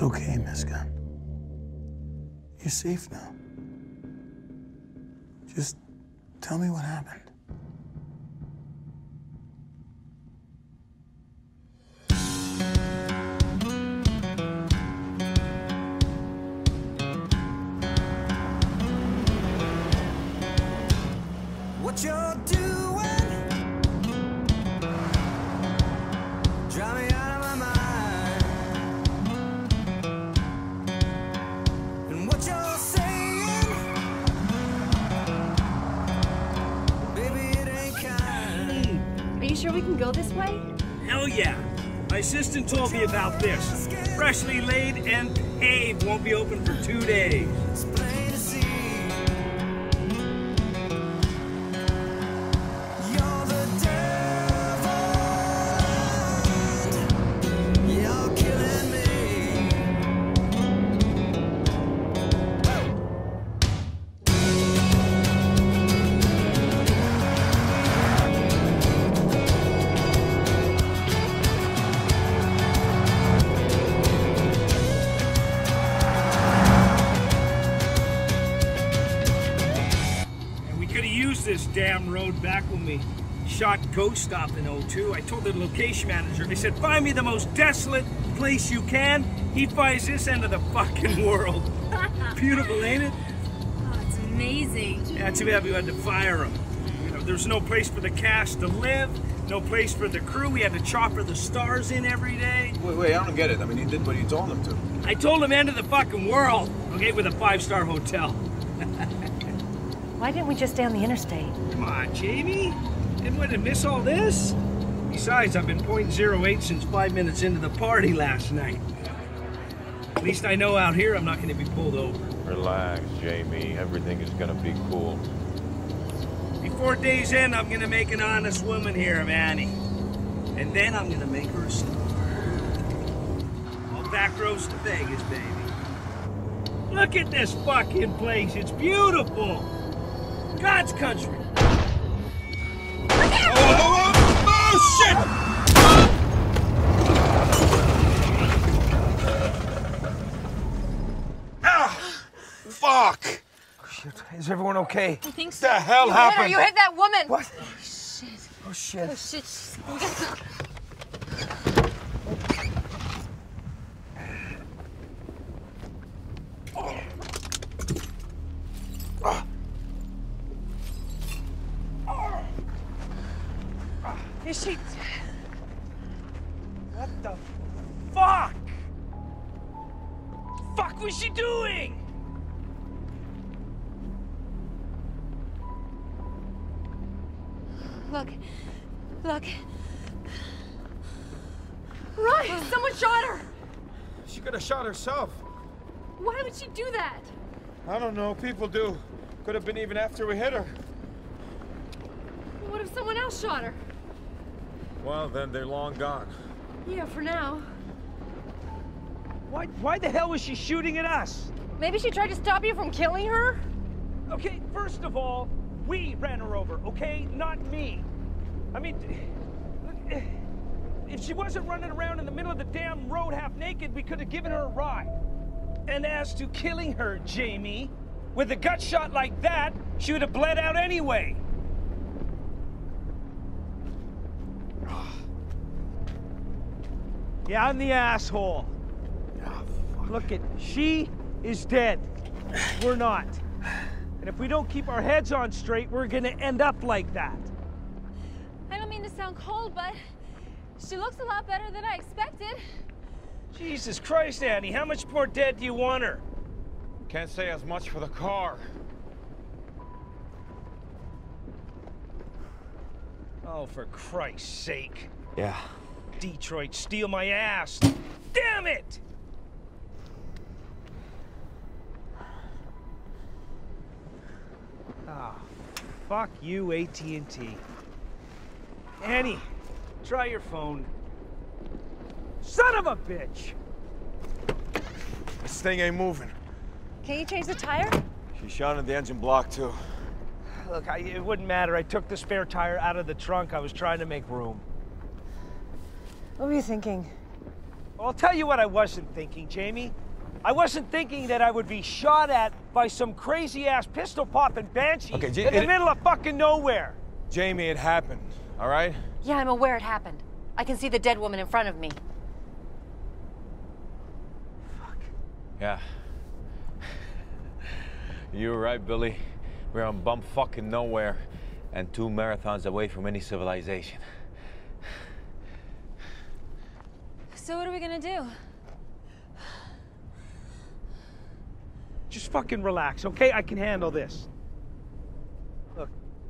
It's okay, Miska. You're safe now. Just tell me what happened. What you're doing, drive me out of my mind. And what you're saying, baby, it ain't kind. Are you sure we can go this way? Hell yeah. My assistant told me about this. Freshly laid and paved, won't be open for 2 days. It's plain to see. You're the devil, and you're killing me. This damn road back when we shot Ghost Stop in 02. I told the location manager, I said, find me the most desolate place you can. He finds this end of the fucking world. Beautiful, ain't it? Oh, it's amazing. Yeah, too bad we had to fire him. You know, there's no place for the cast to live, no place for the crew. We had to chopper the stars in every day. Wait, I don't get it. I mean, you did what you told him to. I told him end of the fucking world, okay, with a 5-star hotel. Why didn't we just stay on the interstate? Come on, Jamie. Didn't want to miss all this? Besides, I've been .08 since 5 minutes into the party last night. At least I know out here I'm not going to be pulled over. Relax, Jamie. Everything is gonna be cool. Before day's end, I'm going to make an honest woman here of Annie. And then I'm going to make her a star. All back roads to Vegas, baby. Look at this fucking place. It's beautiful. God's country. Oh, shit! Ah! Fuck! Shit, is everyone okay? I think What so. the hell You happened? hit her. You hit that woman. What? Shit. Oh, shit. Oh, shit. We gotta go. Is she... What the fuck? Fuck was she doing? Look. Look. Ryan, someone shot her. She could have shot herself. Why would she do that? I don't know. People do. Could have been even after we hit her. What if someone else shot her? Well, then they're long gone. Yeah, for now. Why the hell was she shooting at us? Maybe she tried to stop you from killing her? Okay, first of all, we ran her over, okay? Not me. I mean, if she wasn't running around in the middle of the damn road half naked, we could have given her a ride. And as to killing her, Jamie, with a gut shot like that, she would have bled out anyway. Yeah, I'm the asshole. Look it, she is dead. We're not. And if we don't keep our heads on straight, we're gonna end up like that. I don't mean to sound cold, but she looks a lot better than I expected. Jesus Christ, Annie, how much more dead do you want her? Can't say as much for the car. Oh, for Christ's sake. Yeah. Detroit, steal my ass. Damn it! Ah, fuck you, AT&T. Annie, try your phone. Son of a bitch! This thing ain't moving. Can you change the tire? She shot in the engine block, too. Look, it wouldn't matter. I took the spare tire out of the trunk. I was trying to make room. What were you thinking? Well, I'll tell you what I wasn't thinking, Jamie. I wasn't thinking that I would be shot at by some crazy-ass pistol-popping banshee Okay, in the middle of fucking nowhere. Jamie, it happened, all right? Yeah, I'm aware it happened. I can see the dead woman in front of me. Yeah. You were right, Billy. We're on bum fucking nowhere and 2 marathons away from any civilization. So what are we gonna do? Just fucking relax, okay? I can handle this. Look.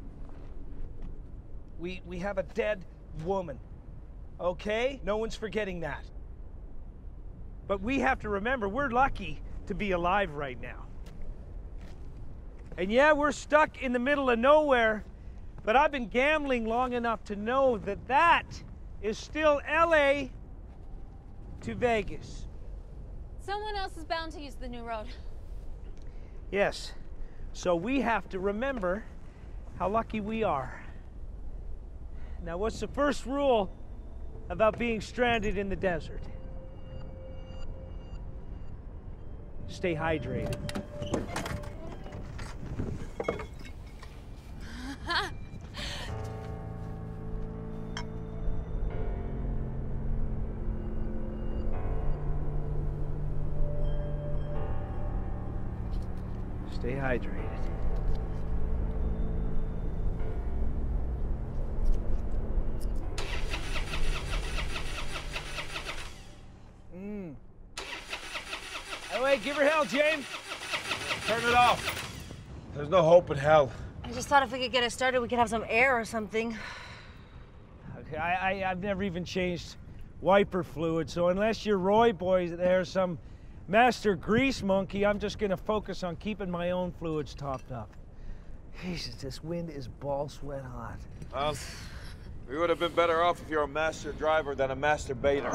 We have a dead woman, okay? No one's forgetting that. But we have to remember, we're lucky to be alive right now. And yeah, we're stuck in the middle of nowhere, but I've been gambling long enough to know that that is still LA to Vegas. Someone else is bound to use the new road. Yes, so we have to remember how lucky we are. Now, what's the first rule about being stranded in the desert? Stay hydrated. Stay hydrated. Hey, give her hell, James. Turn it off. There's no hope in hell. I just thought if we could get it started, we could have some air or something. Okay, I've never even changed wiper fluid, so unless you're Roy Boy, there's some master grease monkey, I'm just gonna focus on keeping my own fluids topped up. Jesus, this wind is ball sweat hot. Well, we would have been better off if you're a master driver than a masturbator.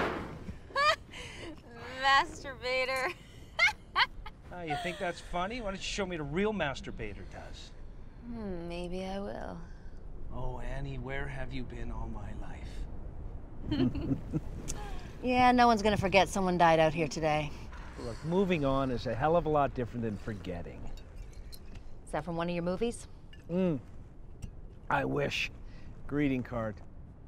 Masturbator. Oh, you think that's funny? Why don't you show me what a real masturbator does? Maybe I will. Oh, Annie, where have you been all my life? Yeah, no one's gonna forget someone died out here today. Look, moving on is a hell of a lot different than forgetting. Is that from one of your movies? I wish. Greeting card.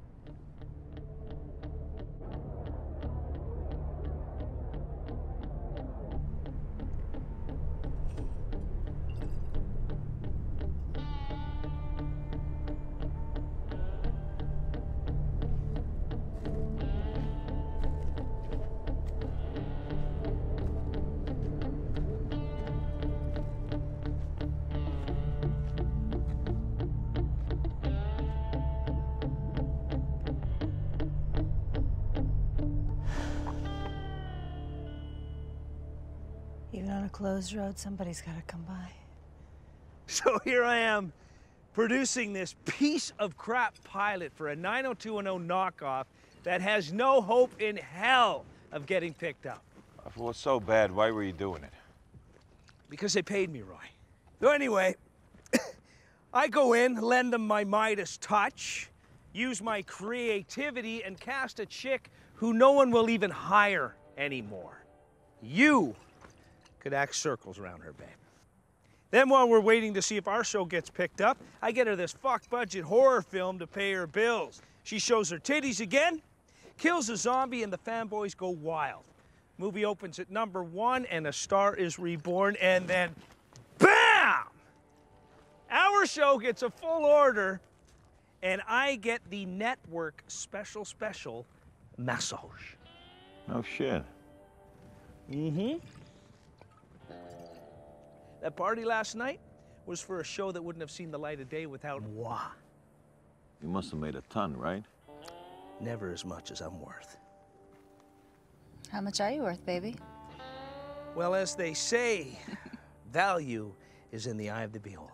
Even on a closed road, somebody's gotta come by. So here I am, producing this piece of crap pilot for a 90210 knockoff that has no hope in hell of getting picked up. If it was so bad, why were you doing it? Because they paid me, Roy. So anyway, I go in, lend them my Midas touch, use my creativity, and cast a chick who no one will even hire anymore. You could act circles around her, babe. Then while we're waiting to see if our show gets picked up, I get her this fuck-budget horror film to pay her bills. She shows her titties again, kills a zombie, and the fanboys go wild. Movie opens at #1, and a star is reborn, and then BAM! Our show gets a full order, and I get the network special massage. No shit. That party last night was for a show that wouldn't have seen the light of day without moi. You must have made a ton, right? Never as much as I'm worth. How much are you worth, baby? Well, as they say, value is in the eye of the beholder.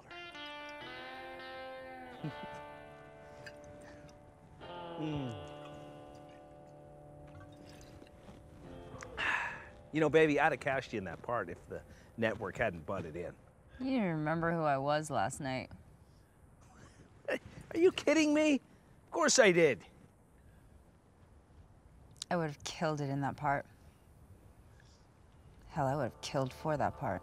You know, baby, I'd have cashed you in that part if the network hadn't butted in. You didn't remember who I was last night. Are you kidding me? Of course I did. I would have killed it in that part. Hell, I would have killed for that part.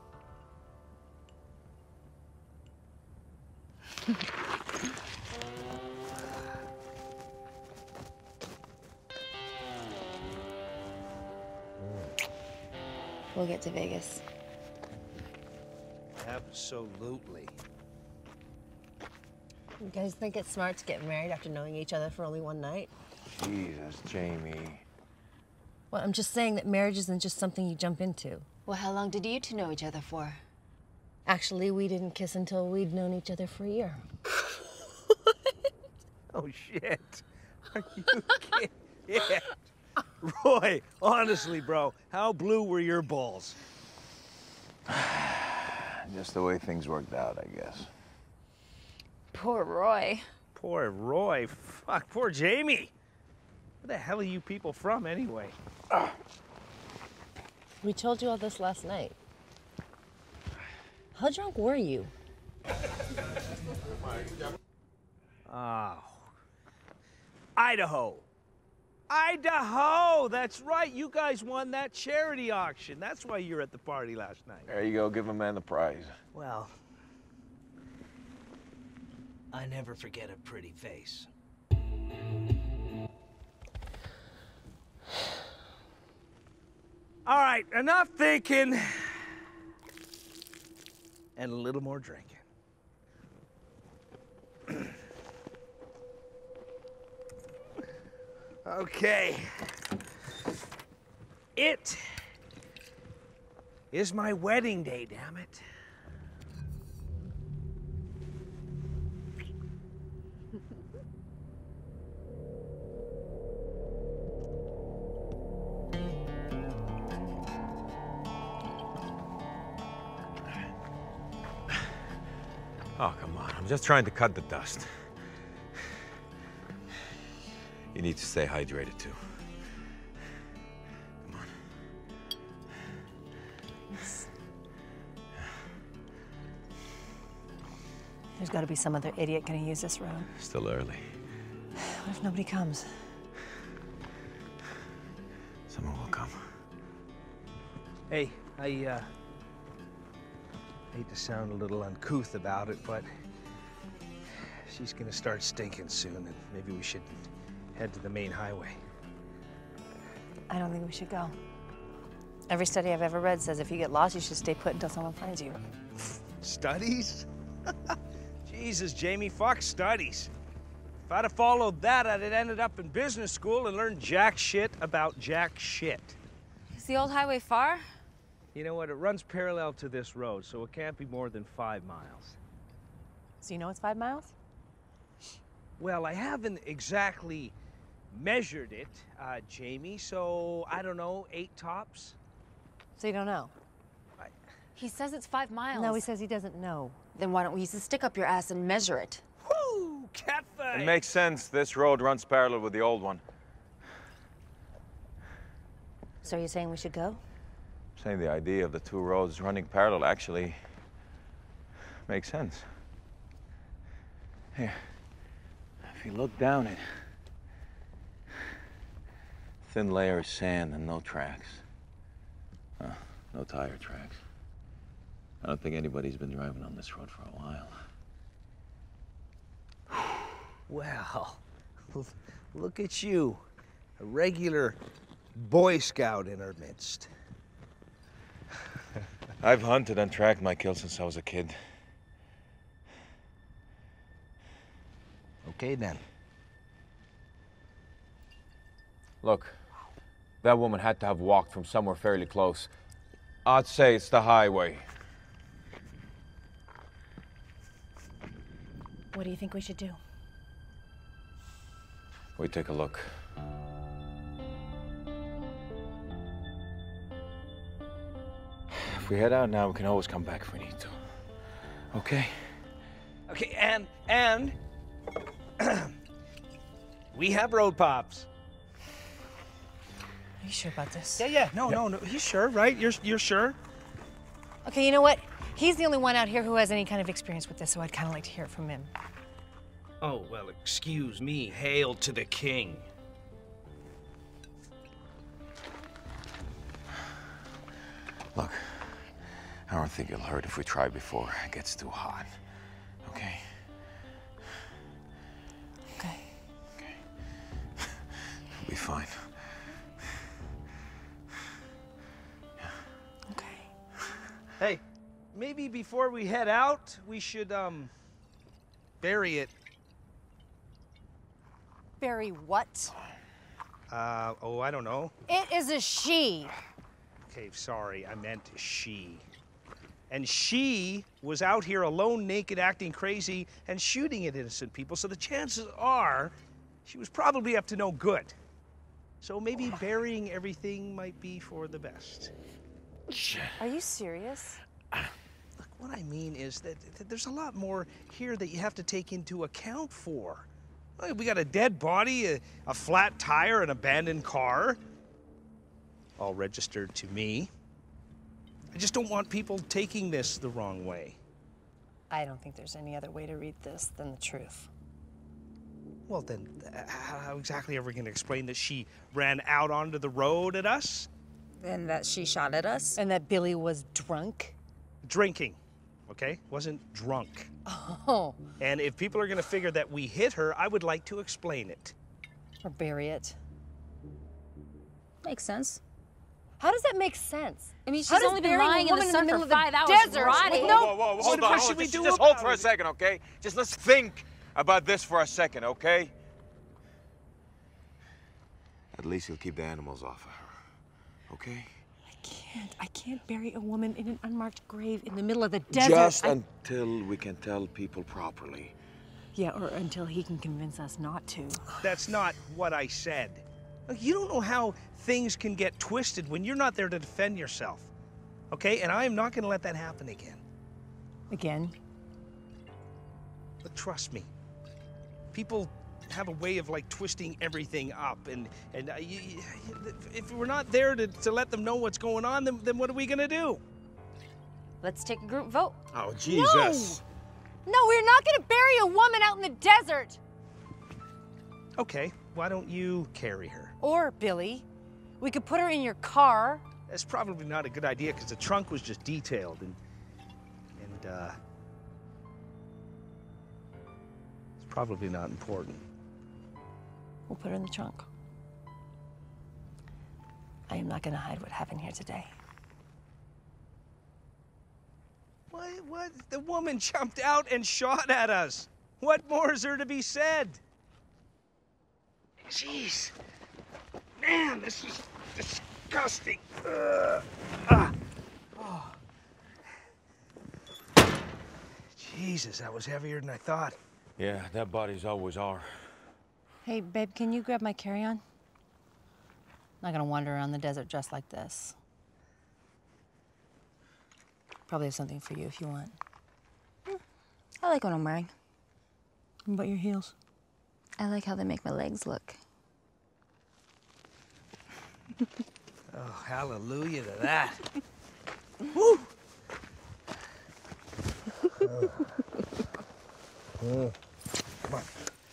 We'll get to Vegas. Absolutely. You guys think it's smart to get married after knowing each other for only one night? Jesus, Jamie. Well, I'm just saying that marriage isn't just something you jump into. Well, how long did you two know each other for? Actually, we didn't kiss until we'd known each other for a year. Oh, shit. Are you kidding? Yeah. Roy, honestly, bro, how blue were your balls? Just the way things worked out, I guess. Poor Roy. Poor Roy. Fuck, poor Jamie. Where the hell are you people from, anyway? We told you all this last night. How drunk were you? Oh. Idaho. Idaho! That's right, you guys won that charity auction. That's why you were at the party last night. There you go, give a man the prize. Well, I never forget a pretty face. All right, enough thinking. And a little more drinking. Okay. It is my wedding day, damn it. Oh, come on. I'm just trying to cut the dust. You need to stay hydrated, too. Come on. There's got to be some other idiot gonna use this road. Still early. What if nobody comes? Someone will come. Hey, I hate to sound a little uncouth about it, but she's gonna start stinking soon, and maybe we should head to the main highway. I don't think we should go. Every study I've ever read says if you get lost, you should stay put until someone finds you. Studies? Jesus, Jamie, fuck studies. If I'd have followed that, I'd have ended up in business school and learned jack shit about jack shit. Is the old highway far? You know what? It runs parallel to this road, so it can't be more than 5 miles. So you know it's 5 miles? Well, I haven't exactly measured it, Jamie, so I don't know, 8 tops? So you don't know? He says it's 5 miles. No, he says he doesn't know. Then why don't we use a stick up your ass and measure it? Woo! Catfight! It makes sense. This road runs parallel with the old one. So are you saying we should go? I'm saying the idea of the two roads running parallel actually makes sense. Here, if you look down it, thin layer of sand and no tracks. No tire tracks. I don't think anybody's been driving on this road for a while. Well, look at you, a regular Boy Scout in our midst. I've hunted and tracked my kills since I was a kid. Okay, then. Look, that woman had to have walked from somewhere fairly close. I'd say it's the highway. What do you think we should do? We take a look. If we head out now, we can always come back if we need to. Okay? Okay, and we have road pops. Are you sure about this? Yeah. No. You sure, right? You're sure? Okay, you know what? He's the only one out here who has any kind of experience with this, so I'd kind of like to hear it from him. Oh, well, excuse me. Hail to the king. Look, I don't think it'll hurt if we try before it gets too hot. Okay? Okay. Okay. It'll be fine. Hey, maybe before we head out, we should, bury it. Bury what? Oh, I don't know. It is a she. Okay, sorry, I meant she. And she was out here alone, naked, acting crazy, and shooting at innocent people, so the chances are she was probably up to no good. So maybe burying everything might be for the best. Are you serious? Look, what I mean is that there's a lot more here that you have to take into account for. We got a dead body, a flat tire, an abandoned car, all registered to me. I just don't want people taking this the wrong way. I don't think there's any other way to read this than the truth. Well, then, how exactly are we going to explain that she ran out onto the road at us? And that she shot at us? And that Billy was drunk? Drinking, okay? Wasn't drunk. Oh. And if people are going to figure that we hit her, I would like to explain it. Or bury it. Makes sense. How does that make sense? I mean, she's How does only been burying a lying in the woman sun middle for of the 5 hours desert rotting. with no... Whoa, So hold what on. should we do Just about hold for a it? second, okay? Just let's think about this for a second, okay? At least you'll keep the animals off of her, okay? I can't bury a woman in an unmarked grave in the middle of the desert. Just until we can tell people properly. Yeah, or until he can convince us not to. That's not what I said. Look, you don't know how things can get twisted when you're not there to defend yourself. Okay? And I am not going to let that happen again. Again? But trust me. People have a way of, like, twisting everything up. And if we're not there to let them know what's going on, then what are we going to do? Let's take a group vote. Oh, Jesus. No, we're not going to bury a woman out in the desert. Okay, why don't you carry her? Or, Billy, we could put her in your car. That's probably not a good idea because the trunk was just detailed and it's probably not important. We'll put her in the trunk. I am not going to hide what happened here today. What? The woman jumped out and shot at us. What more is there to be said? Jeez. Man, this is disgusting. Oh. Jesus, that was heavier than I thought. Yeah, that bodies always are. Hey, babe, can you grab my carry-on? I'm not going to wander around the desert just like this. Probably have something for you if you want. I like what I'm wearing. What about your heels? I like how they make my legs look. Oh, hallelujah to that. Woo! Come on.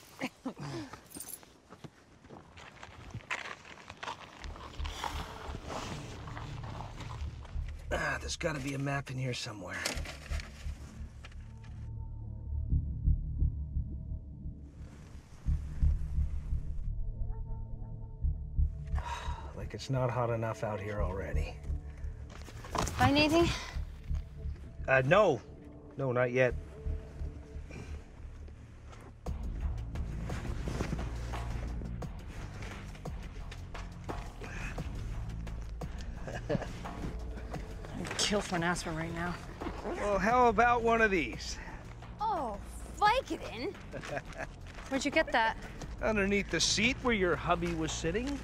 There's got to be a map in here somewhere. Like it's not hot enough out here already. Find anything? No. No, not yet. I'd kill for an aspirin right now. Well, how about one of these? Oh, Vicodin. Where'd you get that? Underneath the seat where your hubby was sitting?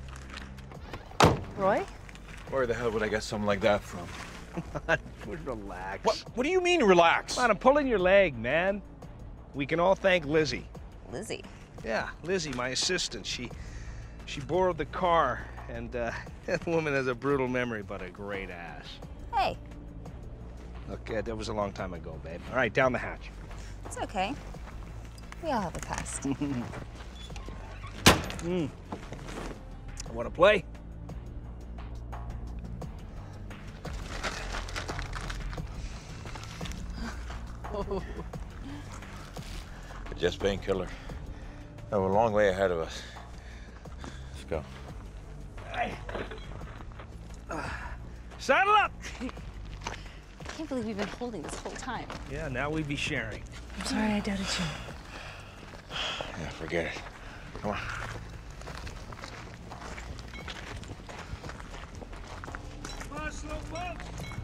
Roy? Where the hell would I get something like that from? Relax. What do you mean, relax? Come on, I'm pulling your leg, man. We can all thank Lizzie. Lizzie. Yeah, Lizzie, my assistant. She borrowed the car, and that woman has a brutal memory, but a great ass. Hey. Look, that was a long time ago, babe. All right, down the hatch. It's okay. We all have a past. Want to play? No. Just painkiller. We have a long way ahead of us. Let's go. Saddle up! I can't believe you've been holding this whole time. Yeah, now we'd be sharing. I'm sorry I doubted you. Yeah, forget it. Come on. Come on, slow bump.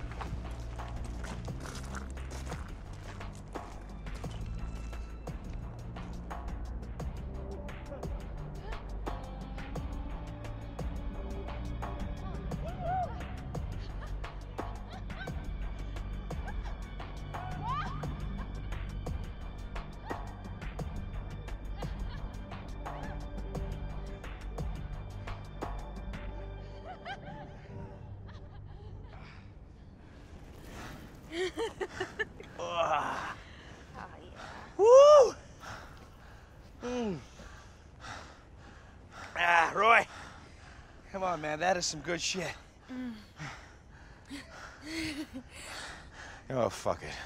Woo! Ah, Roy. Come on, man. That is some good shit. Oh, fuck it.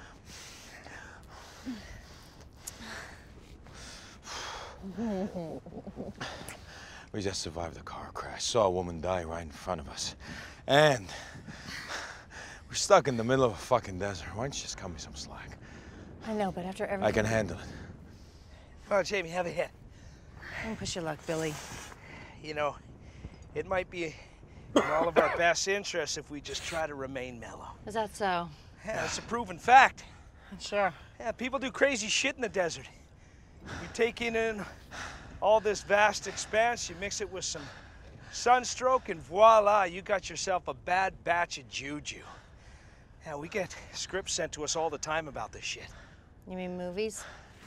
We just survived a car crash, saw a woman die right in front of us. And we're stuck in the middle of a fucking desert. Why don't you just cut me some slack? I know, but after everything... I can handle it. Come on, Jamie, have a hit. Don't push your luck, Billy. You know, it might be in all of our best interests if we just try to remain mellow. Is that so? Yeah, it's a proven fact. Sure. Yeah, people do crazy shit in the desert. You take in all this vast expanse, you mix it with some sunstroke, and voila, you got yourself a bad batch of juju. Yeah, we get scripts sent to us all the time about this shit. You mean movies?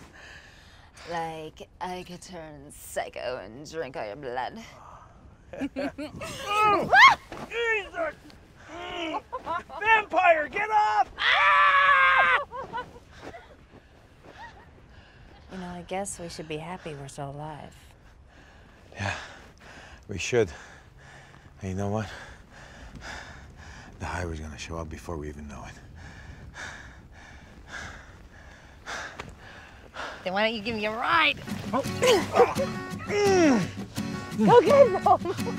Like, I could turn psycho and drink all your blood. Vampire, get up! You know, I guess we should be happy we're still alive. Yeah, we should. And you know what? The highway's gonna show up before we even know it. Then why don't you give me a ride? Oh. Go get him!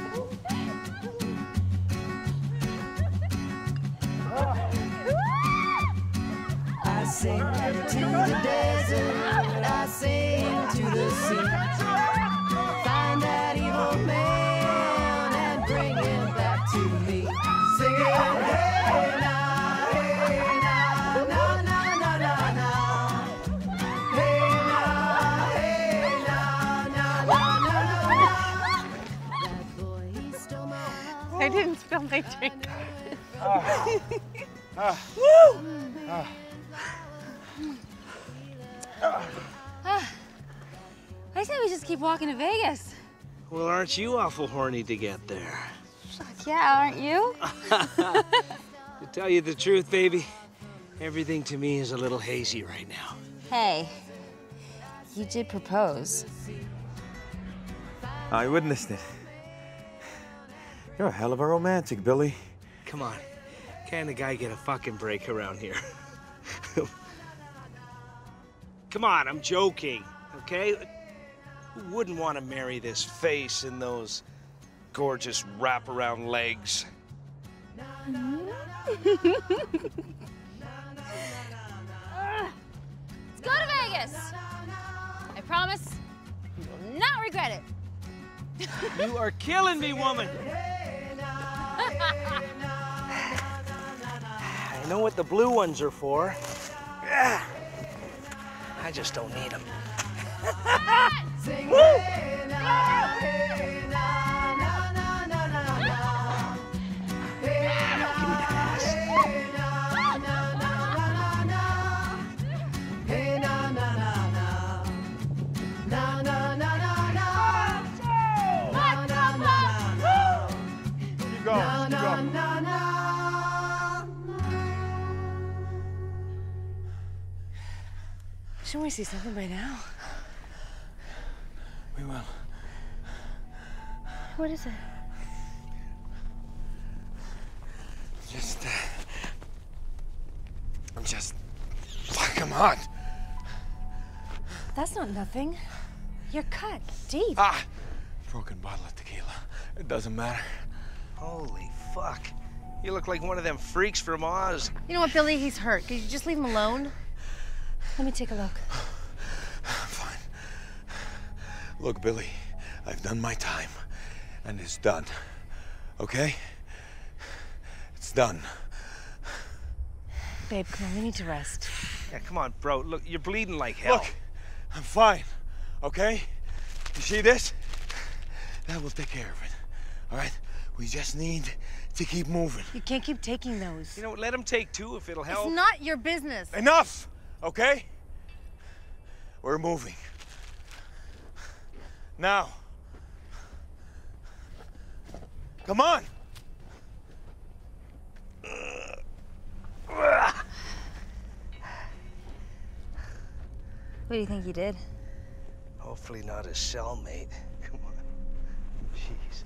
I sing to the desert, I sing to the sea. Find that evil man and bring him back to me. Singing, hey now, na na na na na. Hey now, na na na na. That boy, he stole my heart. I didn't spill my drink. Woo! I say we just keep walking to Vegas. Well, aren't you awful horny to get there? Fuck yeah, aren't you? To tell you the truth, baby, everything to me is a little hazy right now. Hey, you did propose. I witnessed it. You're a hell of a romantic, Billy. Come on, can the guy get a fucking break around here? Come on, I'm joking, okay? Who wouldn't want to marry this face and those gorgeous wraparound legs? Let's go to Vegas. I promise you will not regret it. You are killing me, woman. I know what the blue ones are for. I just don't need them. Woo! Shouldn't we see something by now? We will. What is it? Just fuck. Come on. That's not nothing. You're cut deep. Ah! Broken bottle of tequila. It doesn't matter. Holy fuck. You look like one of them freaks from Oz. You know what, Billy? He's hurt. Could you just leave him alone? Let me take a look. Fine. Look, Billy, I've done my time, and it's done. Okay? It's done. Babe, come on, we need to rest. Yeah, come on, bro. Look, you're bleeding like hell. Look, I'm fine, okay? You see this? That will take care of it, all right? We just need to keep moving. You can't keep taking those. You know, let him take two if it'll help. It's not your business. Enough, okay? We're moving. Now. Come on. What do you think he did? Hopefully not his cellmate. Come on. Jesus.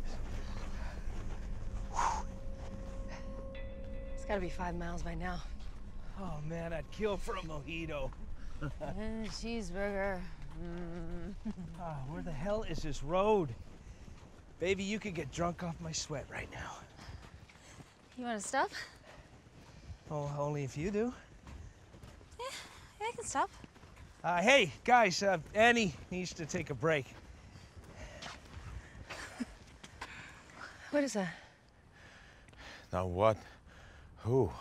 It's gotta be 5 miles by now. Oh, man, I'd kill for a mojito. And cheeseburger. Ah, where the hell is this road? Baby, you could get drunk off my sweat right now. You want to stop? Oh, only if you do. Yeah, I can stop. Hey, guys, Annie needs to take a break. What is that? Now what? Who?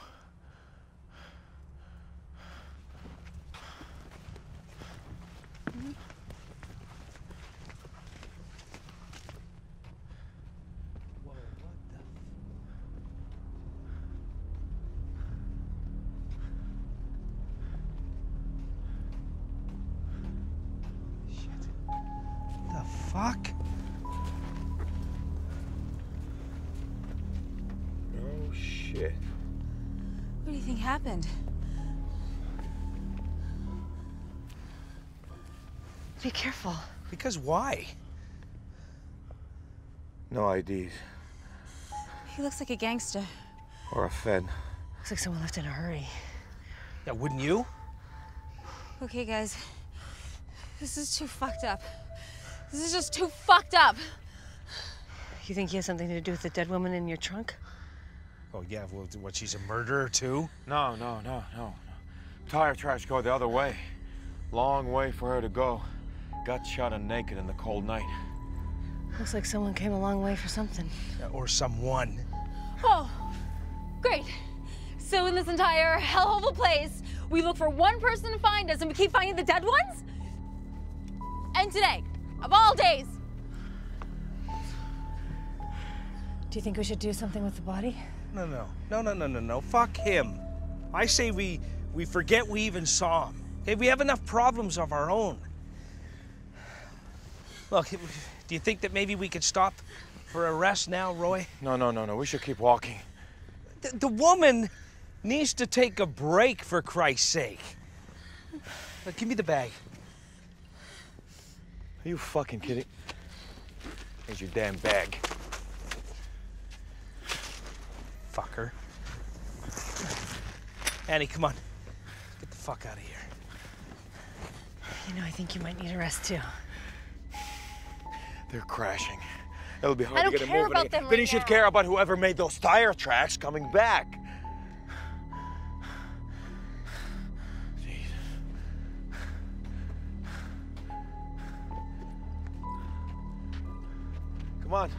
Fuck? Oh, shit. What do you think happened? Be careful. Because why? No IDs. He looks like a gangster. Or a Fed. Looks like someone left in a hurry. Yeah, wouldn't you? Okay, guys. This is too fucked up. This is just too fucked up. You think he has something to do with the dead woman in your trunk? Oh, yeah, well, what, she's a murderer, too? No. Tire tracks go the other way. Long way for her to go. Got shot and naked in the cold night. Looks like someone came a long way for something. Or someone. Oh, great. So in this entire hellhole of a place, we look for one person to find us and we keep finding the dead ones? And today, of all days. Do you think we should do something with the body? No. Fuck him. I say we forget we even saw him. Okay, we have enough problems of our own. Look, do you think that maybe we could stop for a rest now, Roy? No. We should keep walking. The woman needs to take a break, for Christ's sake. Look, give me the bag. Are you fucking kidding? Here's your damn bag. Fucker. Annie, come on. Get the fuck out of here. You know, I think you might need a rest too. They're crashing. It'll be hard I to don't get them care moving. about them Then right you should now. care about whoever made those tire tracks coming back. Come on.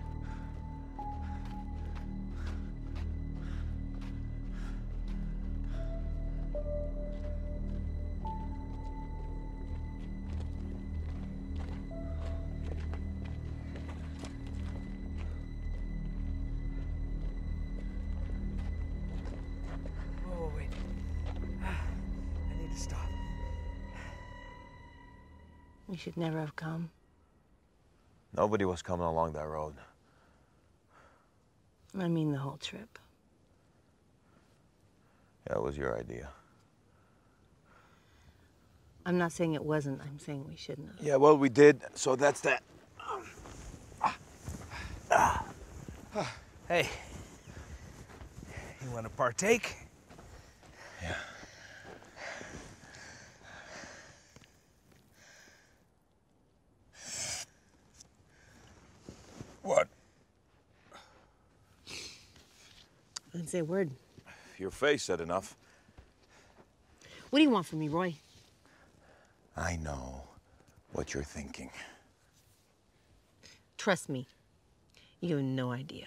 Whoa, wait. I need to stop. You should never have come. Nobody was coming along that road. I mean the whole trip. Yeah, it was your idea. I'm not saying it wasn't. I'm saying we shouldn't have. Yeah, well, we did, so that's that. Hey, you want to partake? Yeah. say a word. Your face said enough. What do you want from me, Roy? I know what you're thinking. Trust me, you have no idea.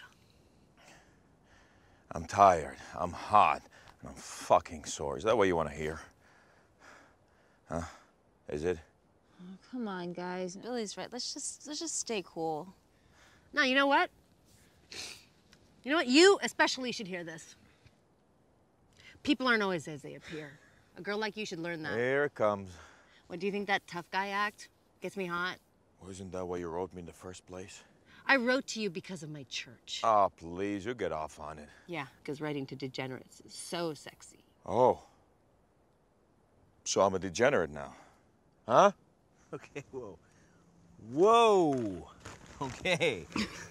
I'm tired, I'm hot, and I'm fucking sore. Is that what you want to hear? Huh? Is it? Oh, come on, guys. Billy's right. Let's just stay cool. No, you know what? You know what? You especially should hear this. People aren't always as they appear. A girl like you should learn that. Here it comes. What, do you think that tough guy act gets me hot? Wasn't that why you wrote me in the first place? I wrote to you because of my church. Oh, please, you get off on it. Yeah, because writing to degenerates is so sexy. Oh. So I'm a degenerate now. Huh? Okay, whoa. Whoa. Okay.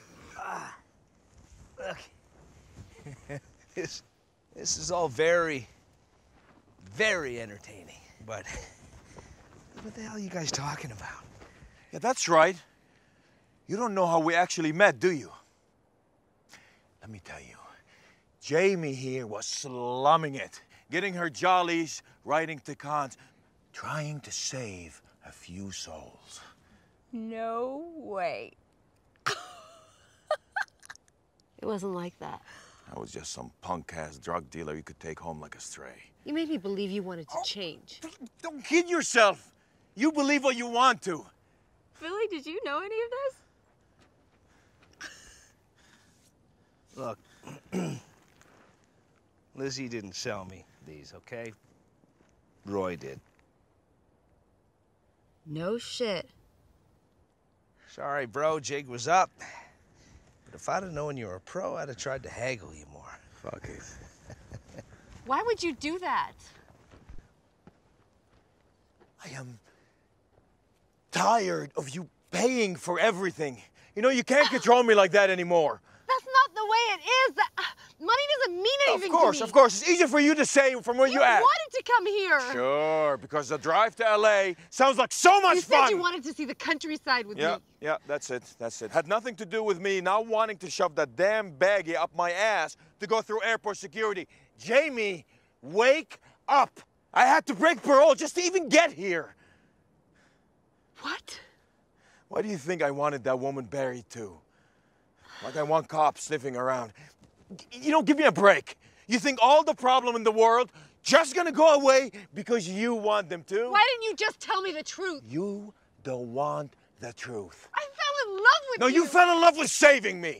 Okay. This is all very, very entertaining, but what the hell are you guys talking about? Yeah, that's right. You don't know how we actually met, do you? Let me tell you. Jamie here was slumming it, getting her jollies, writing to cons, trying to save a few souls. No way. It wasn't like that. I was just some punk-ass drug dealer you could take home like a stray. You made me believe you wanted to change. Don't kid yourself. You believe what you want to. Billy, did you know any of this? Look, Lizzie didn't sell me these, okay? Roy did. No shit. Sorry, bro, jig was up. But if I'd have known you were a pro, I'd have tried to haggle you more. Fuck it. Why would you do that? I am tired of you paying for everything. You know, you can't control me like that anymore. That's not the way it is. Money doesn't mean anything to me. Of course. It's easier for you to say from where you at. You wanted to come here. Sure, because the drive to LA sounds like so much fun. You said you wanted to see the countryside with me. Yeah, that's it. Had nothing to do with me not wanting to shove that damn baggie up my ass to go through airport security. Jamie, wake up. I had to break parole just to even get here. What? Why do you think I wanted that woman buried too? Like I want cops sniffing around. You don't give me a break. You think all the problem in the world just gonna go away because you want them to? Why didn't you just tell me the truth? You don't want the truth. I fell in love with you. No, you fell in love with saving me.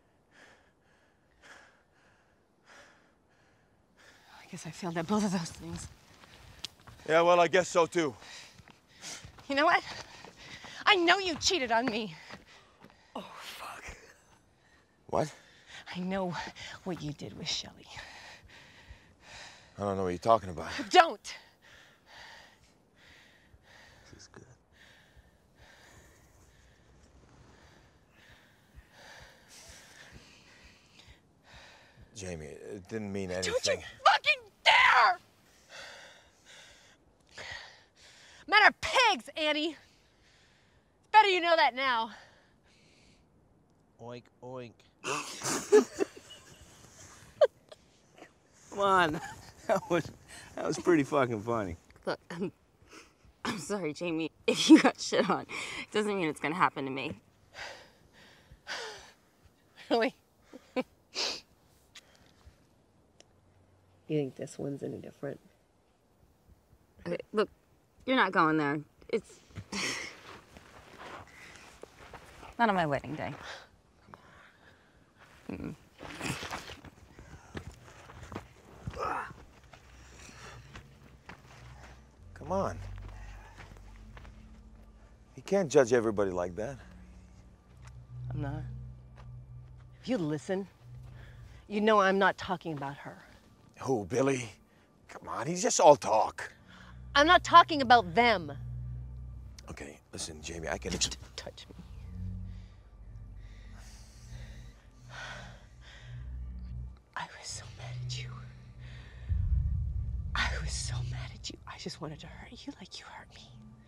I guess I failed at both of those things. Yeah, well, I guess so too. You know what? I know you cheated on me. Oh, fuck. What? I know what you did with Shelley. I don't know what you're talking about. Don't! This is good. Jamie, it didn't mean anything. Don't you fucking dare! Men are pigs, Annie. Better you know that now. Oink, oink. Come on. That was pretty fucking funny. Look, I'm sorry, Jamie. If you got shit on, it doesn't mean it's gonna happen to me. Really? You think this one's any different? Okay, look, you're not going there. It's not on my wedding day. Mm-mm. Come on. You can't judge everybody like that. I'm not. If you listen, you know I'm not talking about her. Who, Billy? Come on, he's just all talk. I'm not talking about them. Okay, listen, Jamie, I can... Touch me. I was so mad at you. I was so mad at you. I just wanted to hurt you like you hurt me.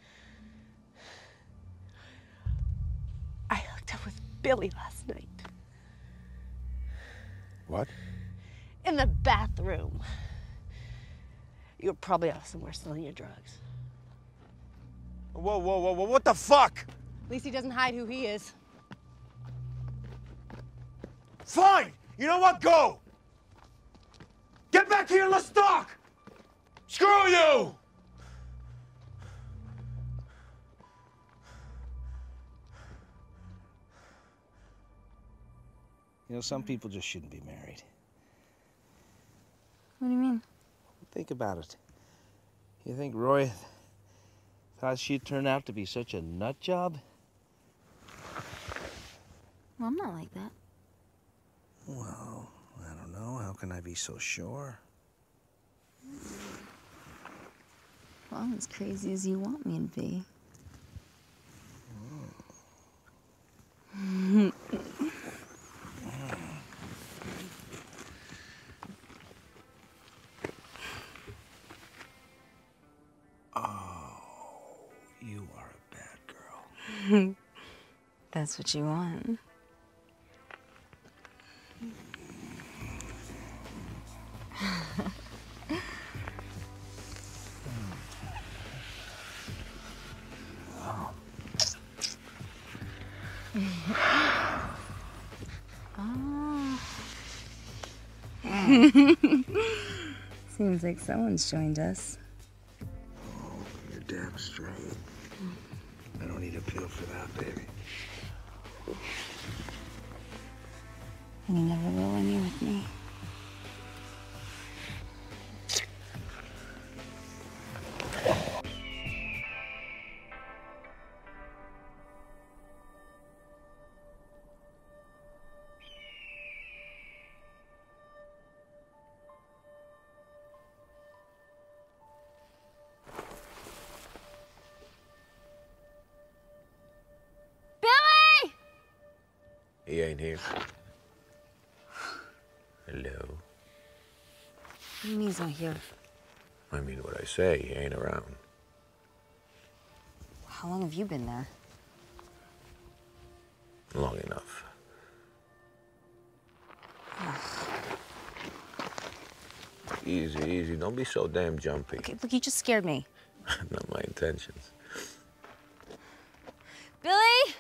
I hooked up with Billy last night. What? In the bathroom. You're probably off somewhere selling your drugs. Whoa, whoa, whoa, whoa, what the fuck? At least he doesn't hide who he is. Fine! You know what? Go! Get back here and let's talk! Screw you! You know, some people just shouldn't be married. What do you mean? Think about it. You think Roy thought she'd turn out to be such a nut job? Well, I'm not like that. Well, I don't know. How can I be so sure? Well, I'm as crazy as you want me to be. You are a bad girl. That's what you want. Seems like someone's joined us. You're damn straight. I don't need a pill for that, baby. And you never will when you're with me. He ain't here. Hello. What do you mean he's not here? I mean what I say, he ain't around. How long have you been there? Long enough. Easy, easy. Don't be so damn jumpy. Okay, look, you just scared me. Not my intentions. Billy?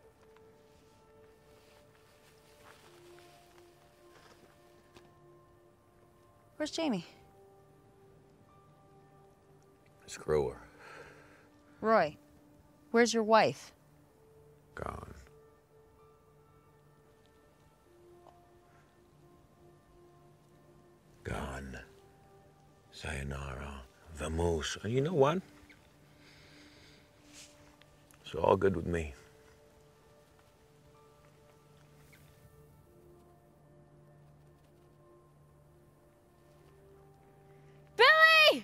Where's Jamie? Screw her. Roy, where's your wife? Gone. Gone. Sayonara. Vamoose. And you know what? It's all good with me. Billy!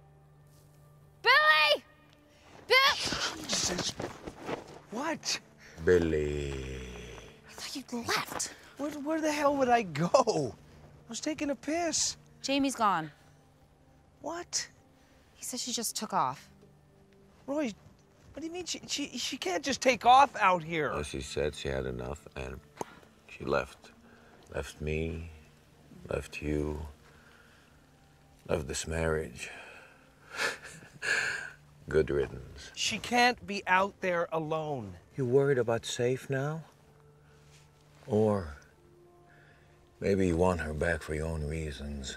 Billy! Jesus. What? Billy. I thought you'd left. Where the hell would I go? I was taking a piss. Jamie's gone. What? He said she just took off. Roy, what do you mean? She can't just take off out here. Well, she said she had enough and she left. Left me, left you, left this marriage. Good riddance. She can't be out there alone. You worried about safe now? Or maybe you want her back for your own reasons.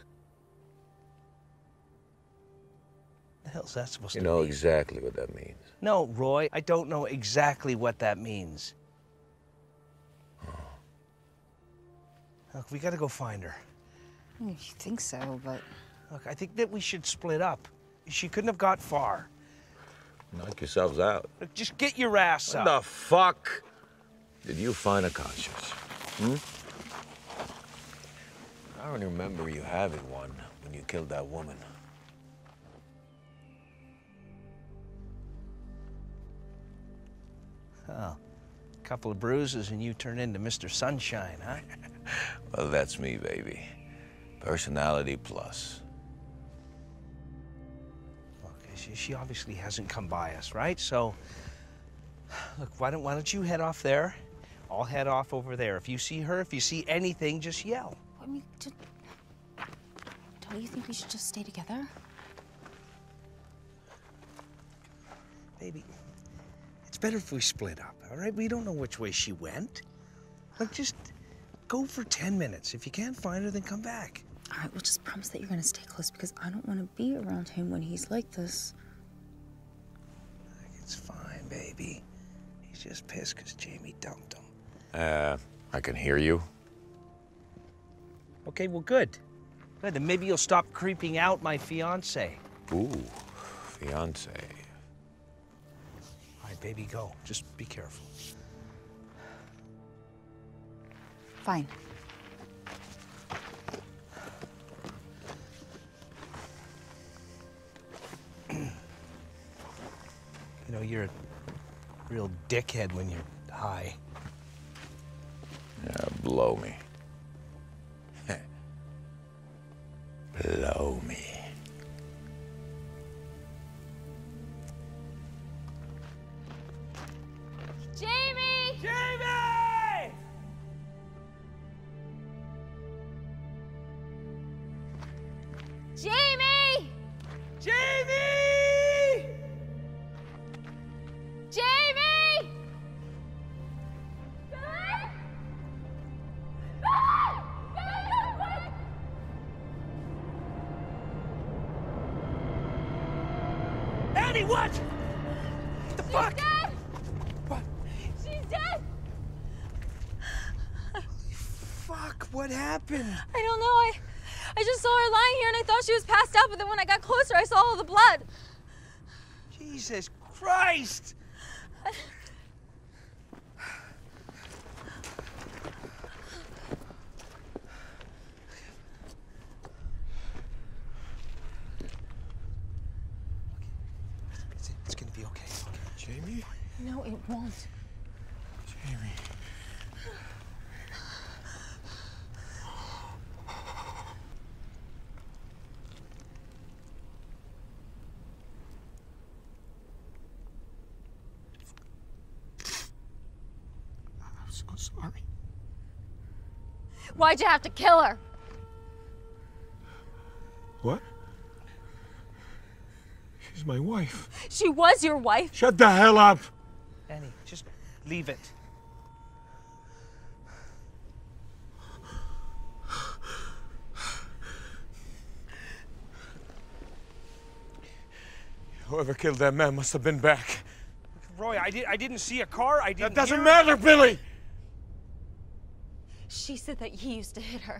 The hell's that supposed to You mean? know exactly what that means. No, Roy, I don't know exactly what that means. Look, we gotta go find her. You think so, but... Look, I think that we should split up. She couldn't have got far. Knock yourselves out. Look, just get your ass What up. the fuck did you find a conscience? I don't remember you having one when you killed that woman. Oh, a couple of bruises and you turn into Mr. Sunshine, huh? Well, that's me, baby. Personality plus. Okay, she obviously hasn't come by us, right? So, look, why don't you head off there? I'll head off over there. If you see her, if you see anything, just yell. I mean, do you think we should just stay together? Baby, it's better if we split up, all right? We don't know which way she went. Like, just go for 10 minutes. If you can't find her, then come back. All right, well, just promise that you're gonna stay close because I don't want to be around him when he's like this. It's fine, baby. He's just pissed because Jamie dumped him. I can hear you. Okay, well, good. Good, then maybe you'll stop creeping out my fiance. Ooh, fiance. All right, baby, go. Just be careful. Fine. You know, you're a real dickhead when you're high. Yeah, blow me. Blow me. Jamie! Jamie! Jamie! Jamie! Jamie! Annie, what? What the fuck? She's dead! What? She's dead! Fuck, what happened? I don't know. I just saw her lying here and I thought she was passed out, but then when I got closer, I saw all the blood. Jesus Christ! It's gonna be okay. Jamie? No, it won't. Jamie. I'm so sorry. Why'd you have to kill her? What? She's my wife. She was your wife. Shut the hell up! Annie, just leave it. Whoever killed that man must have been back. Roy, I didn't see a car. I didn't. That doesn't hear matter, Billy! She said that he used to hit her.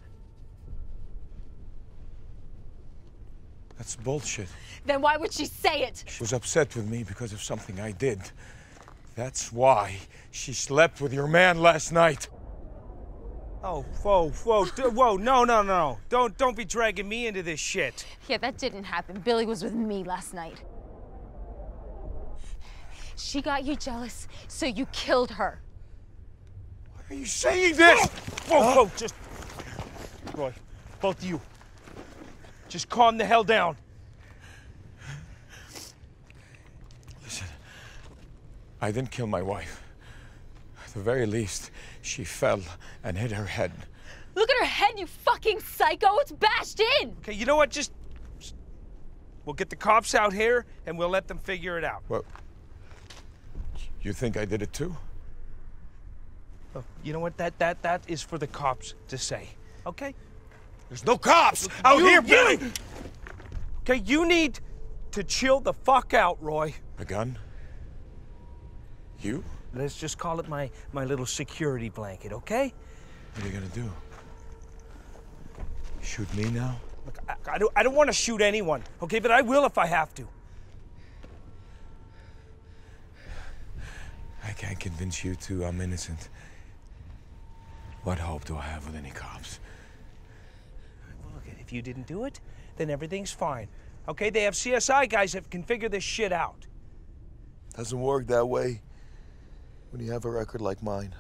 That's bullshit. Then why would she say it? She was upset with me because of something I did. That's why she slept with your man last night. Oh, whoa, no. Don't be dragging me into this shit. Yeah, that didn't happen. Billy was with me last night. She got you jealous, so you killed her. Why are you saying this? Whoa, just... Roy, both of you, just calm the hell down. Listen, I didn't kill my wife. At the very least, she fell and hit her head. Look at her head, you fucking psycho! It's bashed in! Okay, you know what? Just we'll get the cops out here and we'll let them figure it out. Well, you think I did it too? Oh, you know what? That is for the cops to say. Okay? There's no cops out here, Billy! Okay, you need to chill the fuck out, Roy. A gun? You? Let's just call it my little security blanket, okay? What are you gonna do? Shoot me now? Look, I don't want to shoot anyone, okay? But I will if I have to. I can't convince you two I'm innocent. What hope do I have with any cops? Well, look, if you didn't do it, then everything's fine. Okay, they have CSI guys that can figure this shit out. Doesn't work that way when you have a record like mine.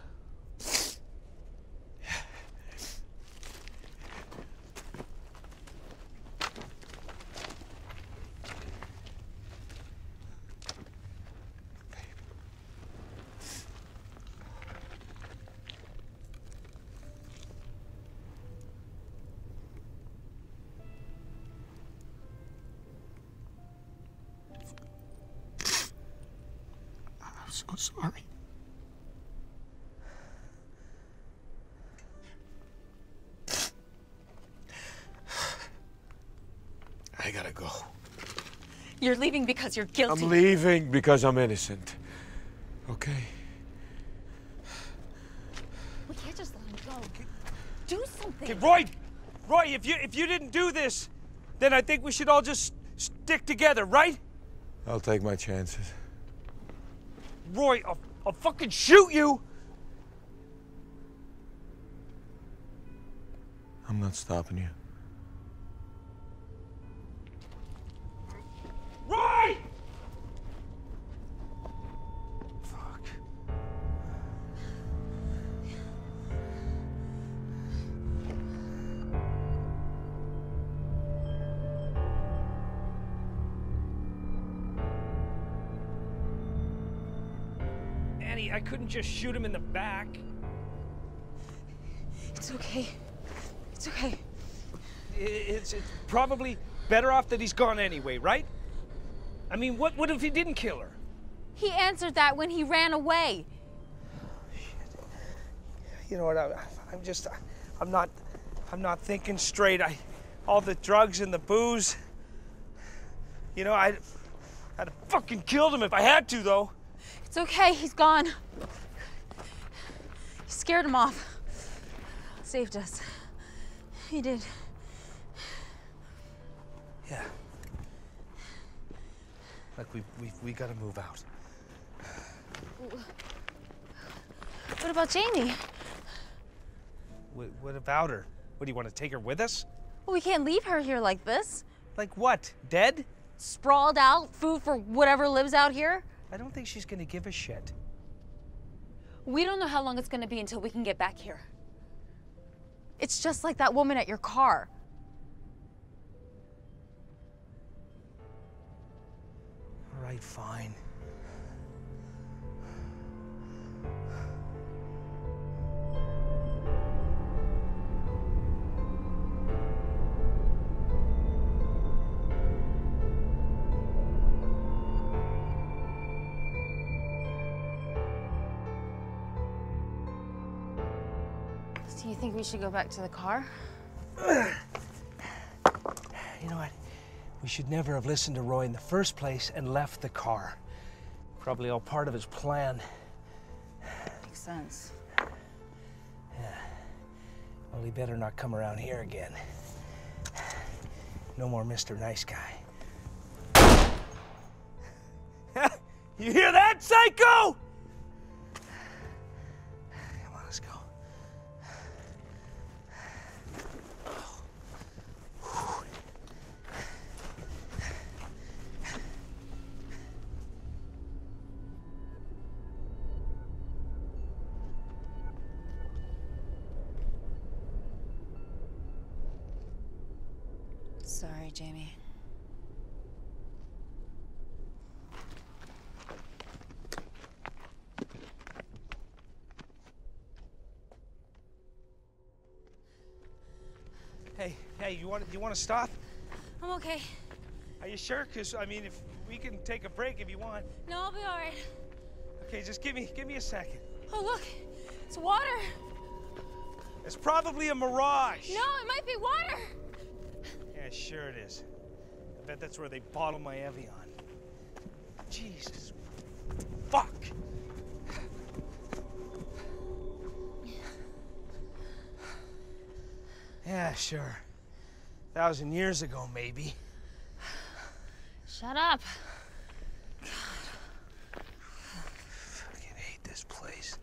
so sorry. I gotta go. You're leaving because you're guilty. I'm leaving because I'm innocent. Okay? We can't just let him go. Do something. Okay, Roy! Roy, if you didn't do this, then I think we should all just stick together, right? I'll take my chances. Roy, I'll fucking shoot you! I'm not stopping you. Roy! Annie, I couldn't just shoot him in the back. It's okay. It's okay. It's probably better off that he's gone anyway, right? I mean, what if he didn't kill her? He answered that when he ran away. You know what? I'm not thinking straight. All the drugs and the booze. You know, I'd have fucking killed him if I had to, though. It's okay, he's gone. You scared him off. Saved us. He did. Yeah. Like we gotta move out. What about Jamie? What about her? What, do you want to take her with us? Well, we can't leave her here like this. Like what? Dead? Sprawled out, food for whatever lives out here. I don't think she's gonna give a shit. We don't know how long it's gonna be until we can get back here. It's just like that woman at your car. All right, fine. Do you think we should go back to the car? You know what? We should never have listened to Roy in the first place and left the car. Probably all part of his plan. Makes sense. Yeah. Well, he better not come around here again. No more Mr. Nice Guy. You hear that, psycho? Come on, let's go. Sorry, Jamie. Hey, you want to stop? I'm okay. Are you sure? Because I mean, if we can take a break if you want. No, I'll be all right. Okay, just give me a second. Oh, look, it's water. It's probably a mirage. No, it might be water. Yeah, sure it is. I bet that's where they bottle my Evian. Jesus. Fuck. Yeah, sure. 1,000 years ago, maybe. Shut up. Fucking hate this place.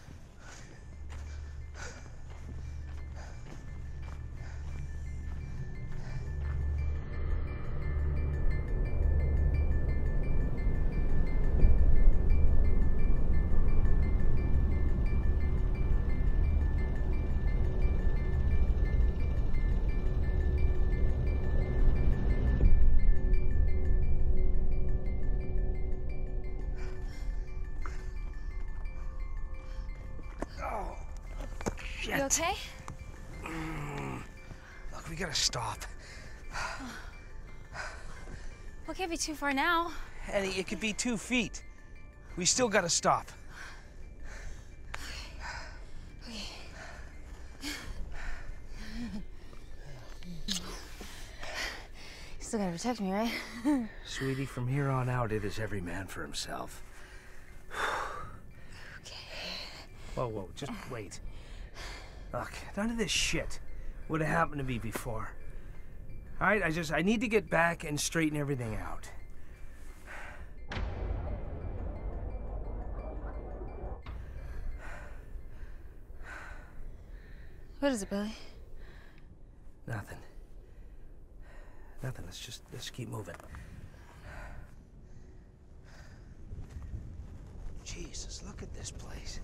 You okay? Look, we gotta stop. Well, it can't be too far now. Annie, it could be 2 feet. We still gotta stop. You still gotta protect me, right? Sweetie, from here on out, it is every man for himself. Okay. Whoa, just wait. Look, none of this shit would have happened to me before. All right, I need to get back and straighten everything out. What is it, Billy? Nothing. Nothing. Let's keep moving. Jesus, look at this place.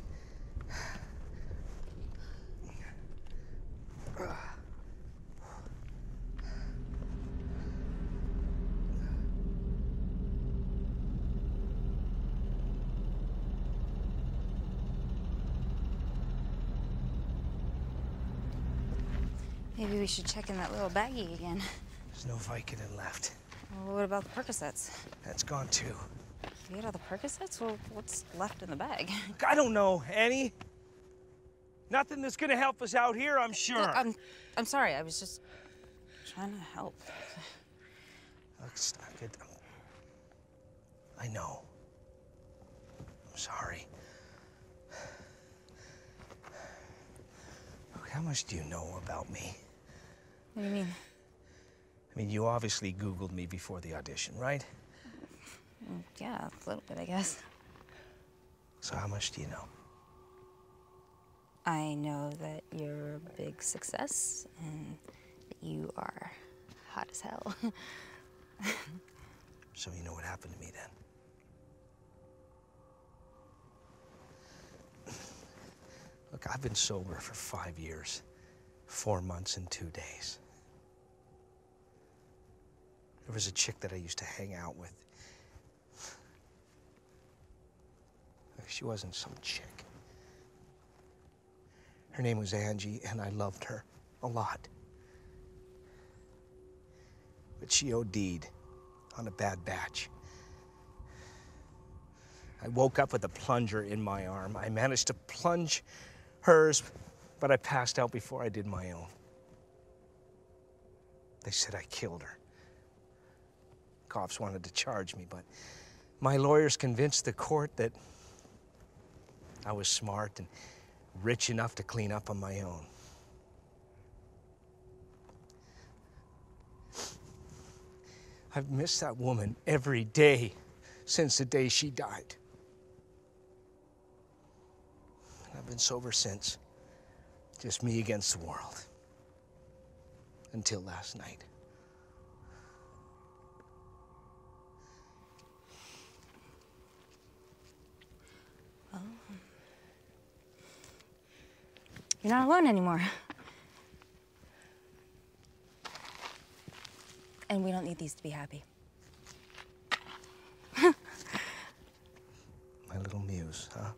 Maybe we should check in that little baggie again. There's no Vicodin left. Well, what about the Percocets? That's gone too. You ate all the Percocets? Well, what's left in the bag? I don't know, Annie. Nothing that's gonna help us out here, I'm sure. I'm sorry. I was just trying to help. Look, it's not good. I know. I'm sorry. Look, how much do you know about me? What do you mean? I mean, you obviously Googled me before the audition, right? Yeah, a little bit, I guess. So how much do you know? I know that you're a big success and that you are hot as hell. So you know what happened to me then? Look, I've been sober for 5 years, 4 months and 2 days. There was a chick that I used to hang out with. She wasn't some chick. Her name was Angie, and I loved her a lot. But she OD'd on a bad batch. I woke up with a plunger in my arm. I managed to plunge hers, but I passed out before I did my own. They said I killed her. Cops wanted to charge me, but my lawyers convinced the court that I was smart and rich enough to clean up on my own. I've missed that woman every day since the day she died. And I've been sober since. Just me against the world. Until last night. Well, you're not alone anymore. And we don't need these to be happy. My little muse, huh?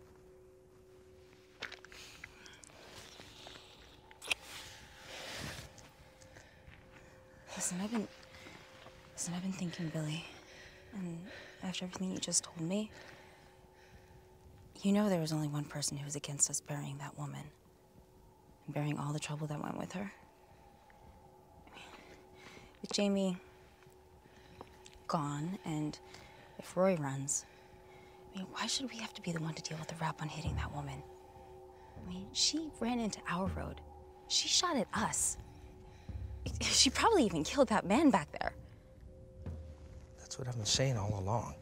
Listen, I've been thinking, Billy, and after everything you just told me, you know there was only one person who was against us burying that woman and bearing all the trouble that went with her. With Jamie gone, and if Roy runs, I mean, why should we have to be the one to deal with the rap on hitting that woman? I mean, she ran into our road. She shot at us. She probably even killed that man back there. That's what I've been saying all along.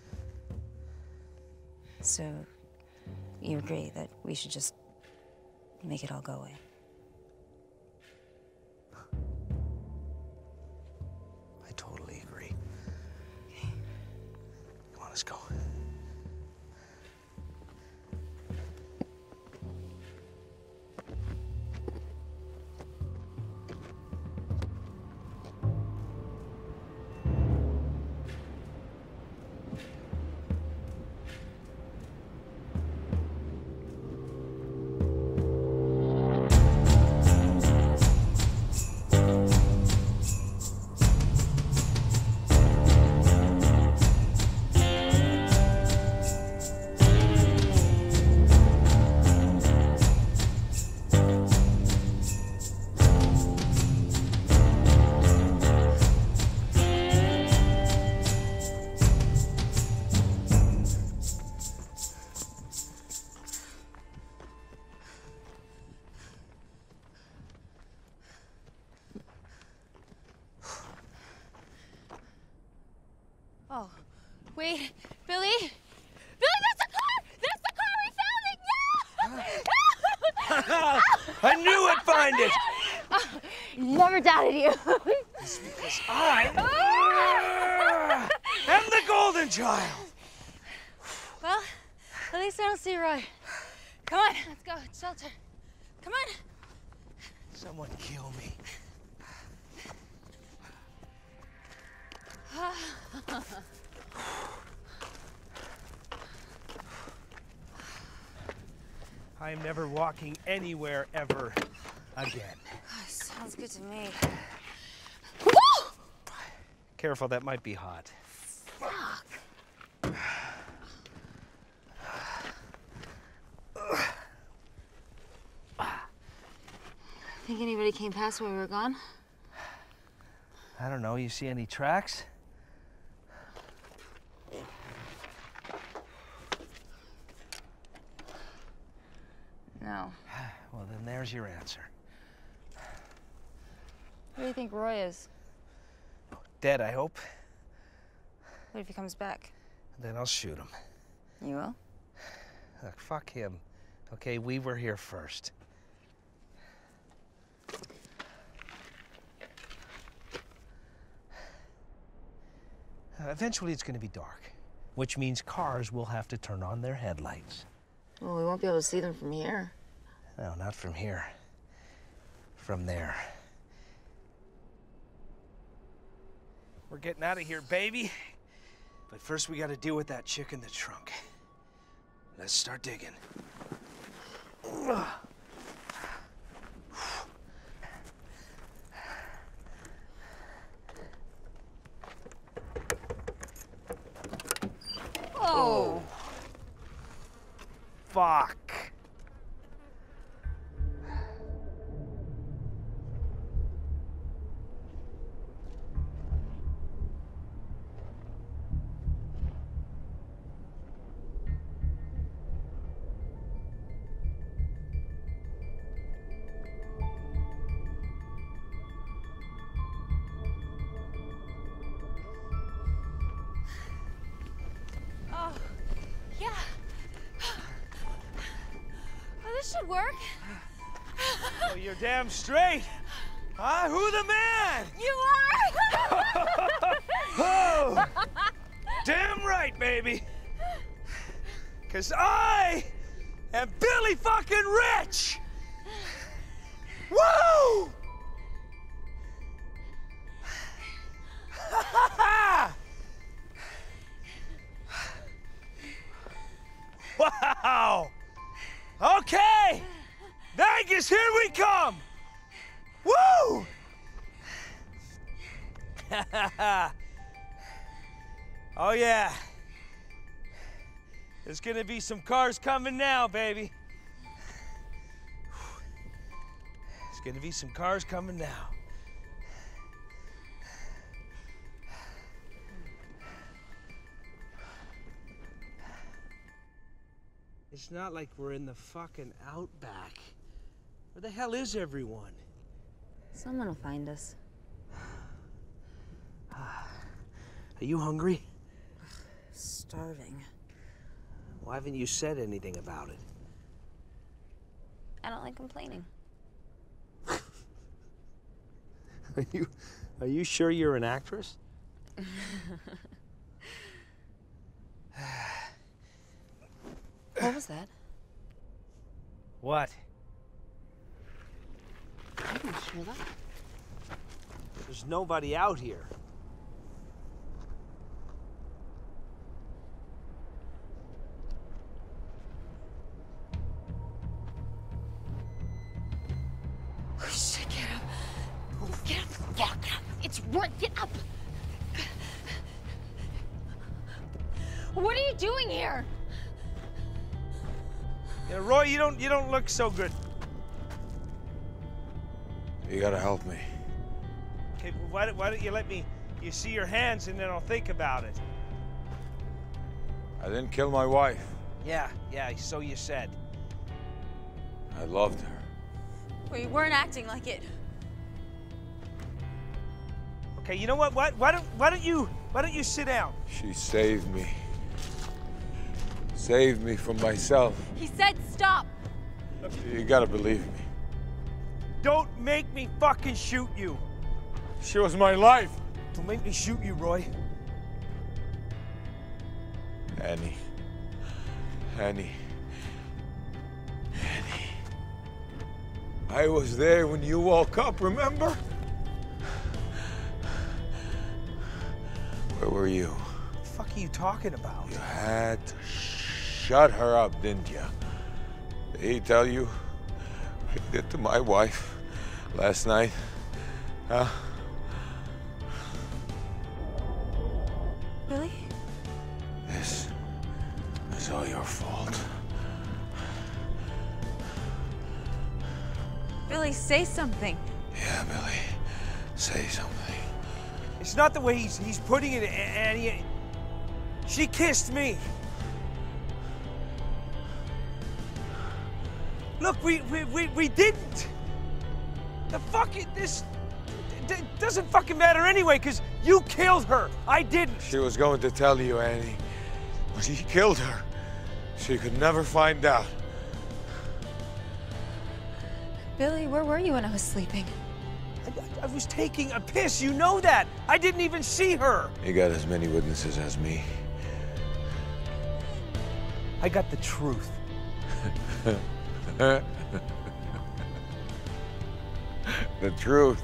So, you agree that we should just make it all go away? I totally agree. Come on, let's go. Oh, wait, Billy? Billy, that's the car! That's the car! We found it! No! I knew I'd find it! Never doubted you. It's because I am the golden child. Well, at least I don't see Roy. Come on, let's go. It's shelter. Come on. Someone kill me. I am never walking anywhere ever again. Sounds good to me. Careful, that might be hot. Fuck. Think anybody came past while we were gone? I don't know, you see any tracks? No. Well, then there's your answer. Where do you think Roy is? Dead, I hope. What if he comes back? Then I'll shoot him. You will? Look, fuck him. Okay, we were here first. Eventually it's going to be dark, which means cars will have to turn on their headlights. Well, we won't be able to see them from here. No, not from here. From there. We're getting out of here, baby. But first we got to deal with that chick in the trunk. Let's start digging. Oh. Fuck. Oh, yeah. Oh, this should work. Oh, you're damn straight. Huh? Who the man? You are! Oh! Damn right, baby. 'Cause I am Billy fucking Rich! Woo! Wow! Okay! Vegas, here we come! Woo! Oh yeah. There's gonna be some cars coming now, baby. There's gonna be some cars coming now. It's not like we're in the fucking outback. Where the hell is everyone? Someone will find us. Are you hungry? Starving. Why haven't you said anything about it? I don't like complaining. Are you sure you're an actress? What was that? What? I didn't hear that. There's nobody out here. Oh, shit, get up. Get up. Get up. Get up. It's Roy. Get up. What are you doing here? Yeah, Roy, you don't look so good. You gotta help me. Okay, well, why don't you let me? You see your hands, and then I'll think about it. I didn't kill my wife. Yeah, so you said. I loved her. Well, you weren't acting like it. Okay, you know what? Why don't Why don't you sit down? She saved me. Saved me from myself. He said stop. You gotta believe me. Don't make me fucking shoot you. She was my life. Don't make me shoot you, Roy. Annie. Annie. I was there when you woke up, remember? Where were you? What the fuck are you talking about? You had to shut her up, didn't you? Did he tell you what he did to my wife last night? Huh? Billy? This is all your fault. Billy, say something. Yeah, Billy. Say something. It's not the way he's putting it, Annie. She kissed me. Look, we didn't. The fuck this doesn't fucking matter anyway, because you killed her. I didn't. She was going to tell you, Annie. But he killed her. She could never find out. Billy, where were you when I was sleeping? I was taking a piss, you know that. I didn't even see her. You got as many witnesses as me. I got the truth. The truth.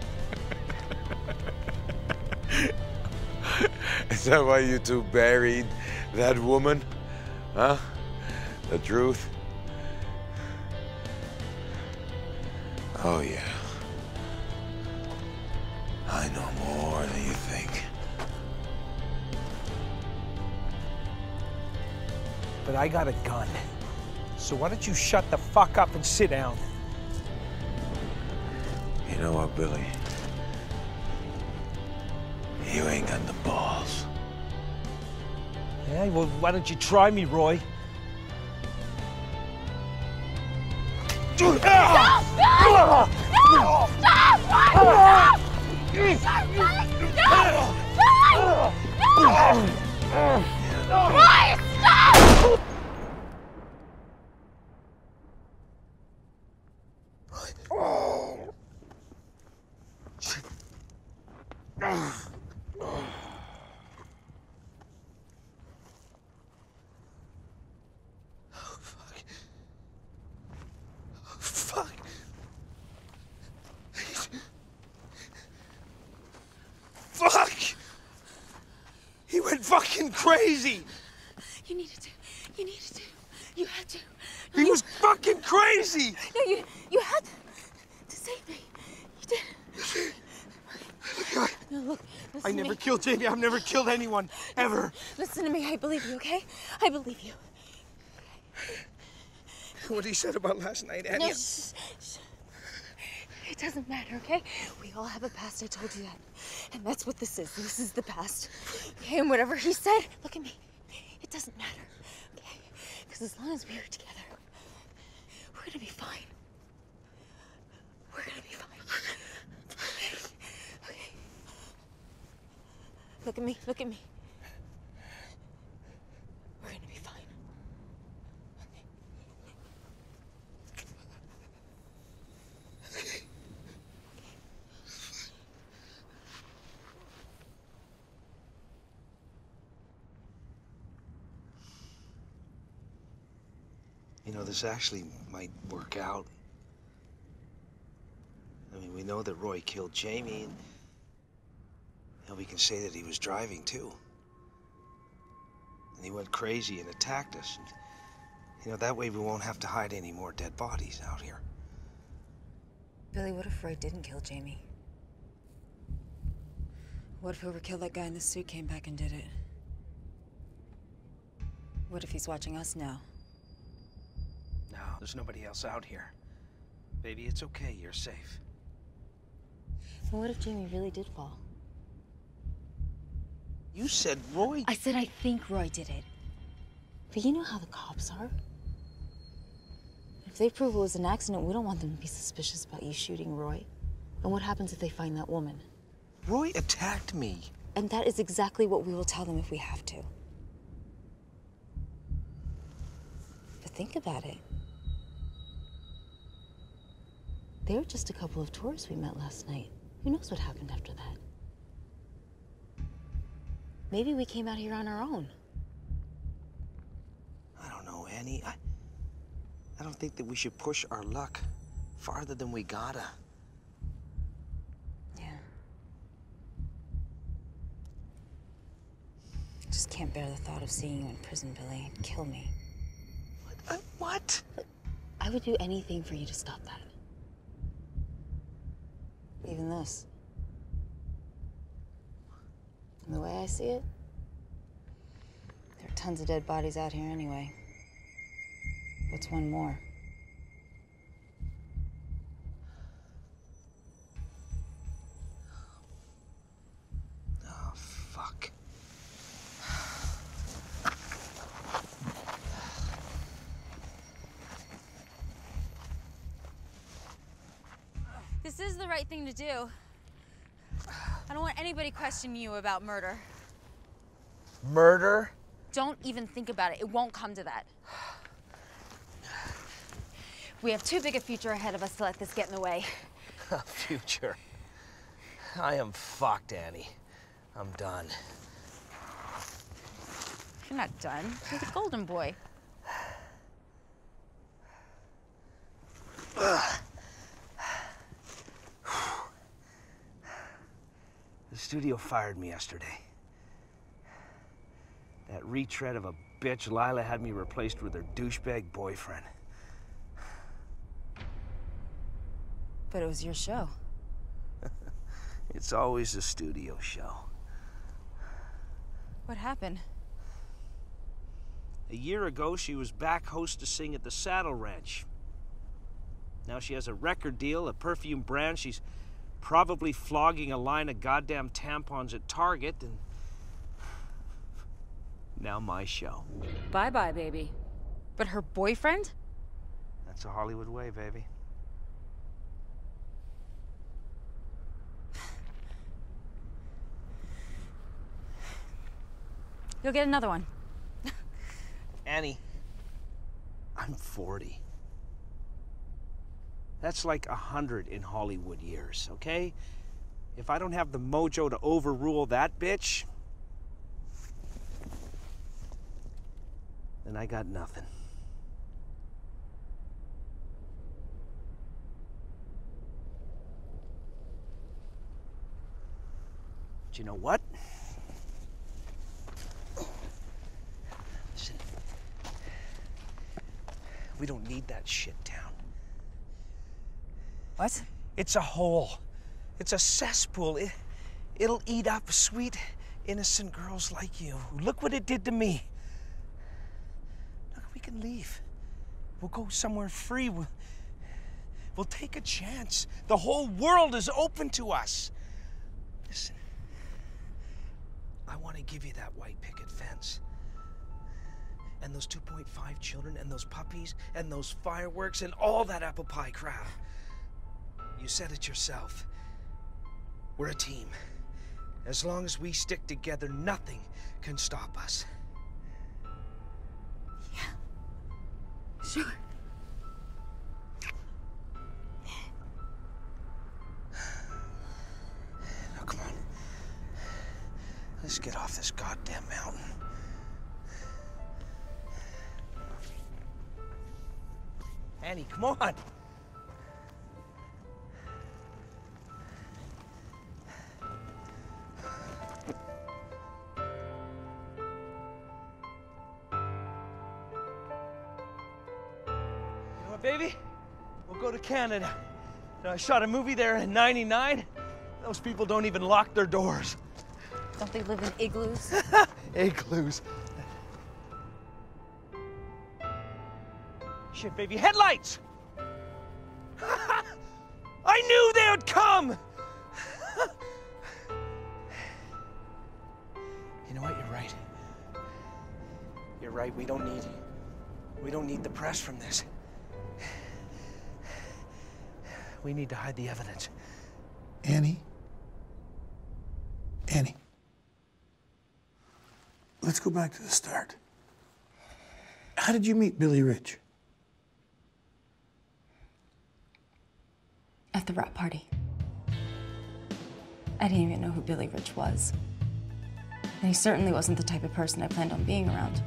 Is that why you two buried that woman? Huh? The truth? Oh, yeah. I know more than you think. But I got a gun. So why don't you shut the fuck up and sit down? You know what, Billy? You ain't got the balls. Yeah, well, why don't you try me, Roy? Stop! No! No! Stop! Stop! No! Roy, stop! Fuck! He went fucking crazy! You needed to. You needed to. You had to. He was fucking crazy! No, you had to save me. You did. No, look, I never killed Jamie. I've never killed anyone, ever. Listen to me. I believe you, okay? I believe you. What he said about last night, Annie. No, shh. It doesn't matter, okay? We all have a past, I told you that. And that's what this is. This is the past. Okay, and whatever he said, look at me. It doesn't matter, okay? Because as long as we are together, we're gonna be fine. We're gonna be fine. Okay? Okay. Look at me, look at me. We're gonna be fine. You know, this actually might work out. I mean, we know that Roy killed Jamie, and we can say that he was driving, too. And he went crazy and attacked us. And, you know, that way we won't have to hide any more dead bodies out here. Billy, what if Roy didn't kill Jamie? What if whoever killed that guy in the suit came back and did it? What if he's watching us now? No, there's nobody else out here. Baby, it's okay. You're safe. Well, what if Jamie really did fall? You said Roy... I said I think Roy did it. But you know how the cops are. If they prove it was an accident, we don't want them to be suspicious about you shooting Roy. And what happens if they find that woman? Roy attacked me. And that is exactly what we will tell them if we have to. But think about it. They were just a couple of tourists we met last night. Who knows what happened after that? Maybe we came out here on our own. I don't know, Annie. I don't think that we should push our luck farther than we gotta. Yeah. I just can't bear the thought of seeing you in prison, Billy. It'd kill me. What? I would do anything for you to stop that. Even this. And the way I see it, there are tons of dead bodies out here anyway. What's one more? Oh, fuck. This is the right thing to do. I don't want anybody questioning you about murder. Murder? Don't even think about it. It won't come to that. We have too big a future ahead of us to let this get in the way. Future. I am fucked, Annie. I'm done. You're not done. You're the golden boy. The studio fired me yesterday. That retread of a bitch Lila had me replaced with her douchebag boyfriend. But it was your show. It's always a studio show. What happened? A year ago, she was back hostessing at the Saddle Ranch. Now she has a record deal, a perfume brand. She's probably flogging a line of goddamn tampons at Target, and now my show. Bye-bye, baby. But her boyfriend? That's a Hollywood way, baby. You'll get another one. Annie, I'm 40. That's like 100 in Hollywood years, okay? If I don't have the mojo to overrule that bitch, then I got nothing. But you know what? Listen, we don't need that shit town. What? It's a hole. It's a cesspool. It'll eat up sweet, innocent girls like you. Look what it did to me. Look, we can leave. We'll go somewhere free. We'll take a chance. The whole world is open to us. Listen, I want to give you that white picket fence. And those 2.5 children, and those puppies, and those fireworks, and all that apple pie crap. You said it yourself. We're a team. As long as we stick together, nothing can stop us. Yeah. Sure. Now, come on. Let's get off this goddamn mountain. Annie, come on. Baby, we'll go to Canada. Now, I shot a movie there in '99. Those people don't even lock their doors. Don't they live in igloos? Igloos. Shit, baby, headlights! I knew they would come! You know what, you're right. You're right, we don't need the press from this. We need to hide the evidence. Annie? Annie, let's go back to the start. How did you meet Billy Rich? At the wrap party. I didn't even know who Billy Rich was. And he certainly wasn't the type of person I planned on being around.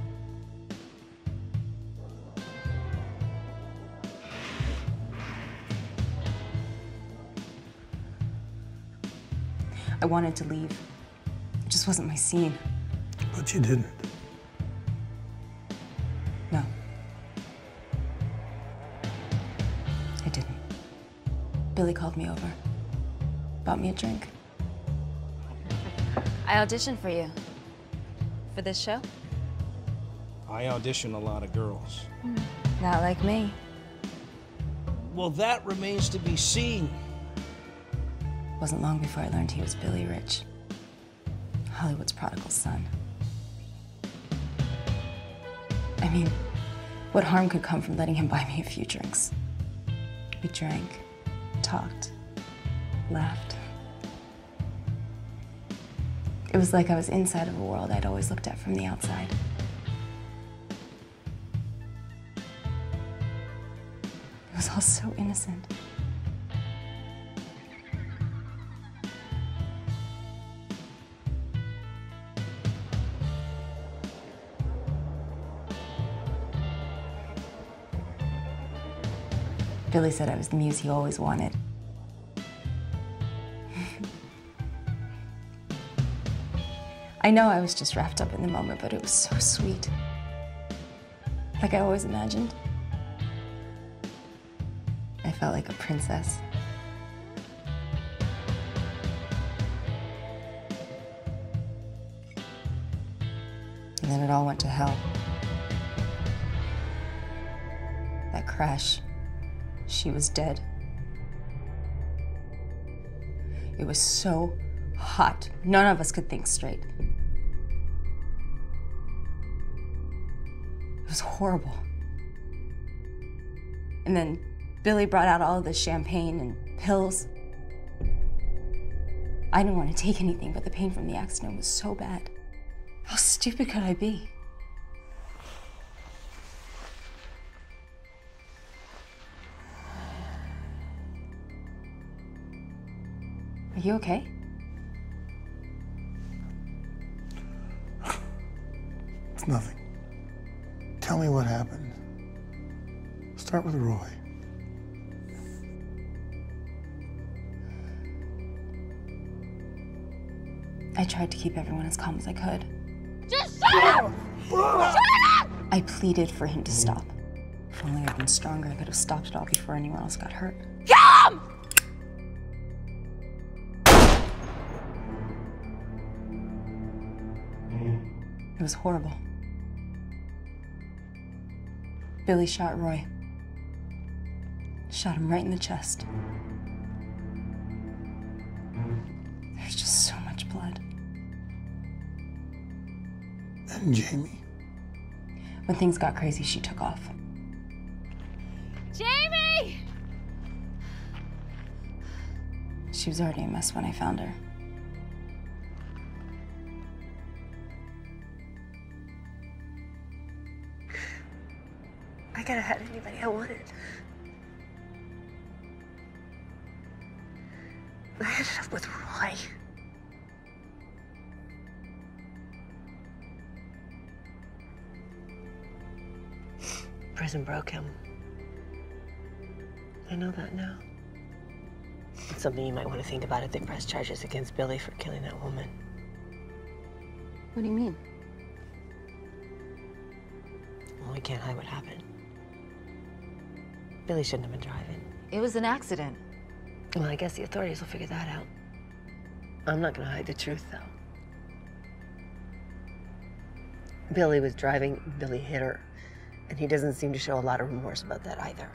I wanted to leave. It just wasn't my scene. But you didn't. No. I didn't. Billy called me over. Bought me a drink. I auditioned for you. For this show? I audition a lot of girls. Not like me. Well, that remains to be seen. Wasn't long before I learned he was Billy Rich, Hollywood's prodigal son. I mean, what harm could come from letting him buy me a few drinks? We drank, talked, laughed. It was like I was inside of a world I'd always looked at from the outside. It was all so innocent. Billy said I was the muse he always wanted. I know I was just wrapped up in the moment, but it was so sweet. Like I always imagined. I felt like a princess. And then it all went to hell. That crash. She was dead. It was so hot. None of us could think straight. It was horrible. And then Billy brought out all of the champagne and pills. I didn't want to take anything, but the pain from the accident was so bad. How stupid could I be? Are you okay? It's nothing. Tell me what happened. Start with Roy. I tried to keep everyone as calm as I could. Just shut up! Shut up! I pleaded for him to stop. If only I'd been stronger, I could have stopped it all before anyone else got hurt. Kill him! It was horrible. Billy shot Roy. Shot him right in the chest. There's just so much blood. And Jamie? When things got crazy, she took off. Jamie! She was already a mess when I found her. I could have had anybody I wanted. I ended up with Roy. Prison broke him. I know that now. It's something you might want to think about if they press charges against Billy for killing that woman. What do you mean? Well, we can't hide what happened. Billy shouldn't have been driving. It was an accident. Well, I guess the authorities will figure that out. I'm not gonna hide the truth, though. Billy was driving, Billy hit her, and he doesn't seem to show a lot of remorse about that either.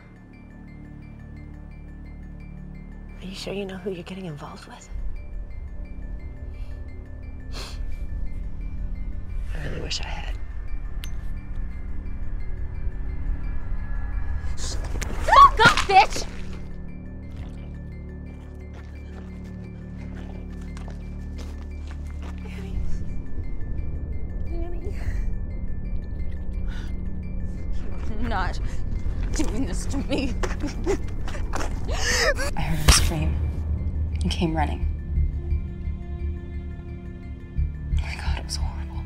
Are you sure you know who you're getting involved with? I really wish I had. Fuck off, bitch! You're not doing this to me. I heard her scream and came running. Oh my God, it was horrible.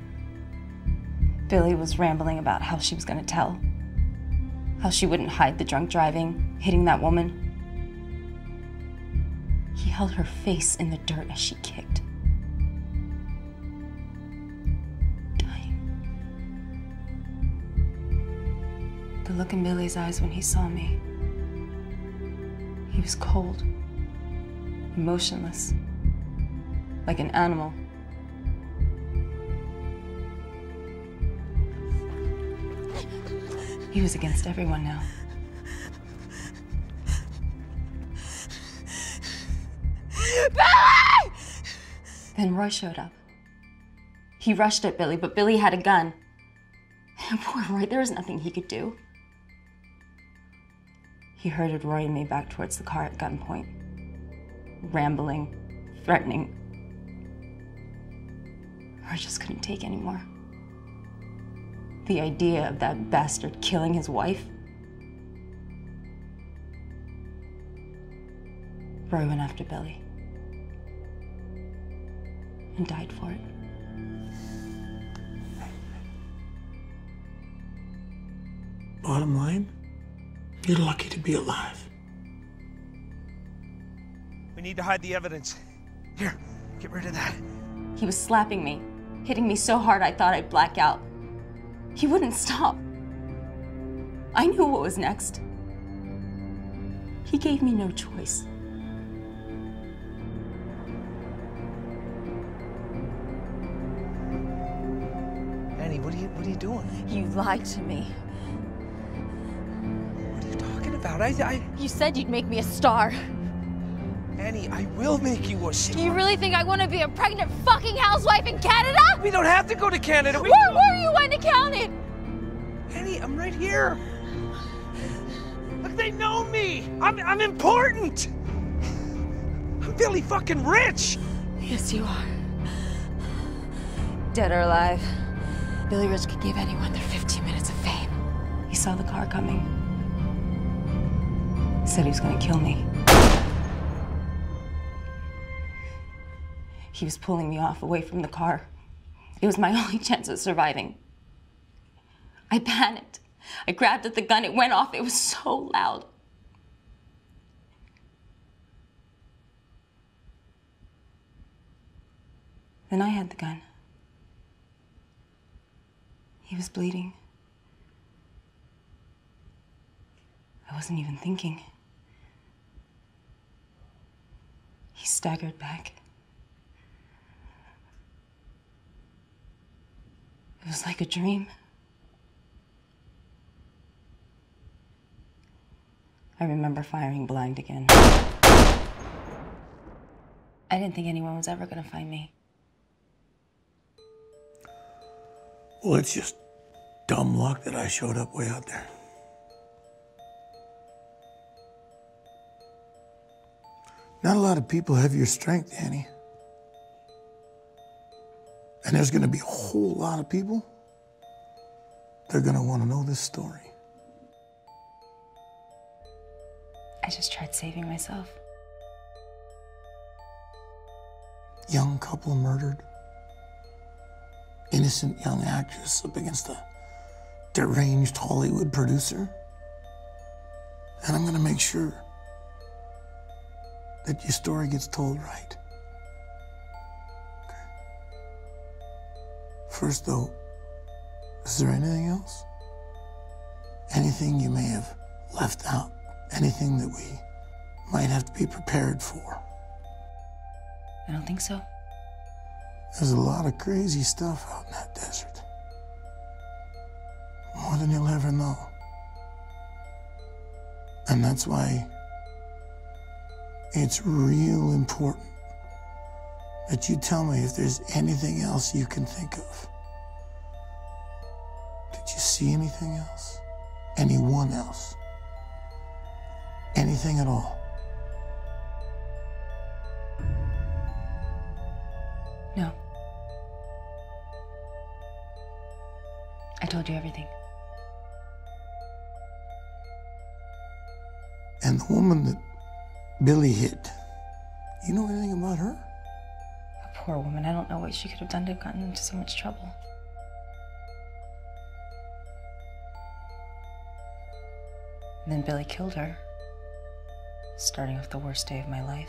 Billy was rambling about how she was gonna tell. How she wouldn't hide the drunk driving, hitting that woman. He held her face in the dirt as she kicked. Dying. The look in Billy's eyes when he saw me. He was cold, emotionless, like an animal. He was against everyone now. Billy! Then Roy showed up. He rushed at Billy, but Billy had a gun. And poor Roy, there was nothing he could do. He herded Roy and me back towards the car at gunpoint, rambling, threatening. Roy just couldn't take anymore. The idea of that bastard killing his wife. Roy went after Billy and died for it. Bottom line, you're lucky to be alive. We need to hide the evidence. Here, get rid of that. He was slapping me, hitting me so hard I thought I'd black out. He wouldn't stop. I knew what was next. He gave me no choice. Annie, what are you doing? You lied to me. What are you talking about? You said you'd make me a star. Annie, I will make you a star. Do you really think I want to be a pregnant fucking housewife in Canada? We don't have to go to Canada. Where were you when it counted? Annie, I'm right here. Look, they know me. I'm important. I'm Billy fucking rich. Yes, you are. Dead or alive, Billy Rich could give anyone their 15 minutes of fame. He saw the car coming. He said he was going to kill me. He was pulling me off away from the car. It was my only chance of surviving. I panicked. I grabbed at the gun. It went off. It was so loud. Then I had the gun. He was bleeding. I wasn't even thinking. He staggered back. It was like a dream. I remember firing blind again. I didn't think anyone was ever gonna find me. Well, it's just dumb luck that I showed up way out there. Not a lot of people have your strength, Annie. And there's gonna be a whole lot of people. They're gonna wanna know this story. I just tried saving myself. Young couple murdered. Innocent young actress up against a deranged Hollywood producer. And I'm gonna make sure that your story gets told right. Okay. First though, is there anything else? Anything you may have left out? Anything that we might have to be prepared for? I don't think so. There's a lot of crazy stuff out in that desert. More than you'll ever know. And that's why it's real important that you tell me if there's anything else you can think of. Did you see anything else? Anyone else? Anything at all? No. told you everything. And the woman that Billy hit, you know anything about her? A poor woman. I don't know what she could have done to have gotten into so much trouble. And then Billy killed her, starting off the worst day of my life.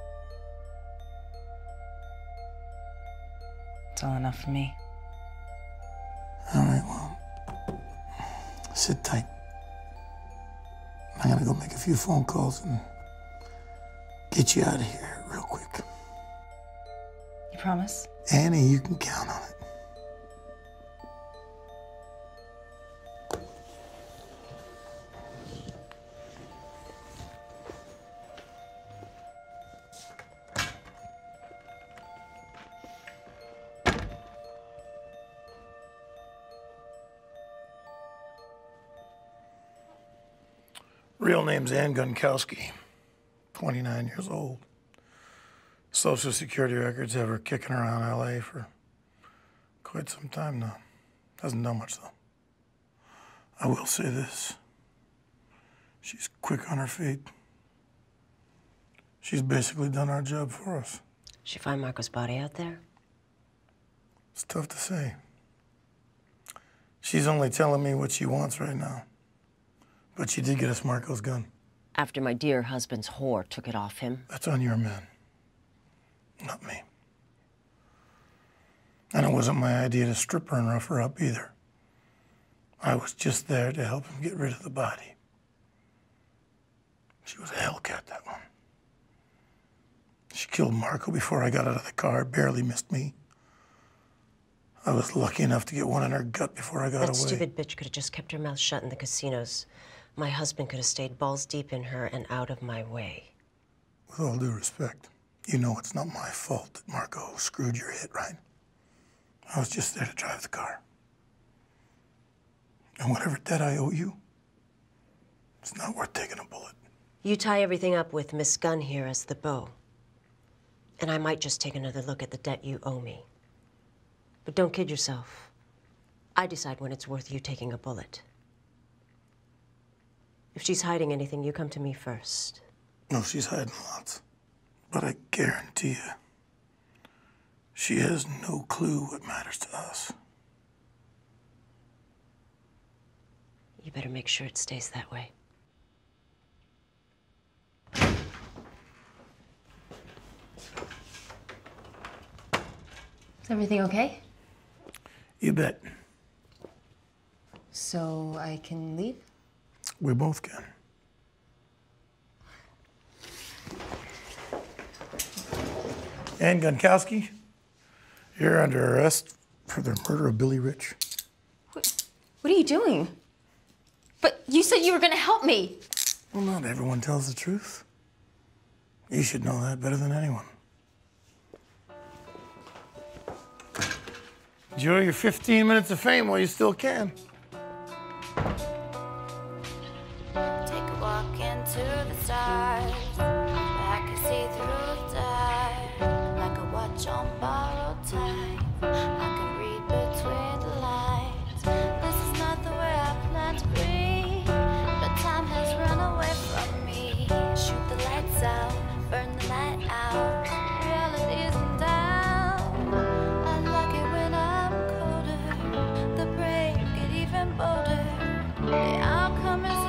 It's all enough for me. All right, well, sit tight. I'm gonna go make a few phone calls and get you out of here real quick. You promise? Annie, you can count on it. Real name's Ann Gunkowski, 29 years old. Social Security records have her kicking around LA for quite some time now. Hasn't done much though. I will say this. She's quick on her feet. She's basically done our job for us. Did she find Marco's body out there? It's tough to say. She's only telling me what she wants right now. But she did get us Marco's gun. After my dear husband's whore took it off him? That's on your men, not me. And it wasn't my idea to strip her and rough her up either. I was just there to help him get rid of the body. She was a hellcat, that one. She killed Marco before I got out of the car, barely missed me. I was lucky enough to get one in her gut before I got away. That stupid bitch could have just kept her mouth shut in the casinos. My husband could have stayed balls deep in her and out of my way. With all due respect, you know it's not my fault that Marco screwed your hit, right? I was just there to drive the car. And whatever debt I owe you, it's not worth taking a bullet. You tie everything up with Miss Gunn here as the bow. And I might just take another look at the debt you owe me. But don't kid yourself. I decide when it's worth you taking a bullet. If she's hiding anything, you come to me first. No, she's hiding lots. But I guarantee you, she has no clue what matters to us. You better make sure it stays that way. Is everything okay? You bet. So I can leave? We both can. Ann Gunkowski, you're under arrest for the murder of Billy Rich. What are you doing? But you said you were gonna help me. Well, not everyone tells the truth. You should know that better than anyone. Enjoy your 15 minutes of fame while you still can. Take a walk into the stars. I can see through the dark, like a watch on borrowed time. I can read between the lines. This is not the way I planned to be, but time has run away from me. Shoot the lights out, burn the night out. Reality's down. I like it when I'm colder. The break get even bolder. The outcome is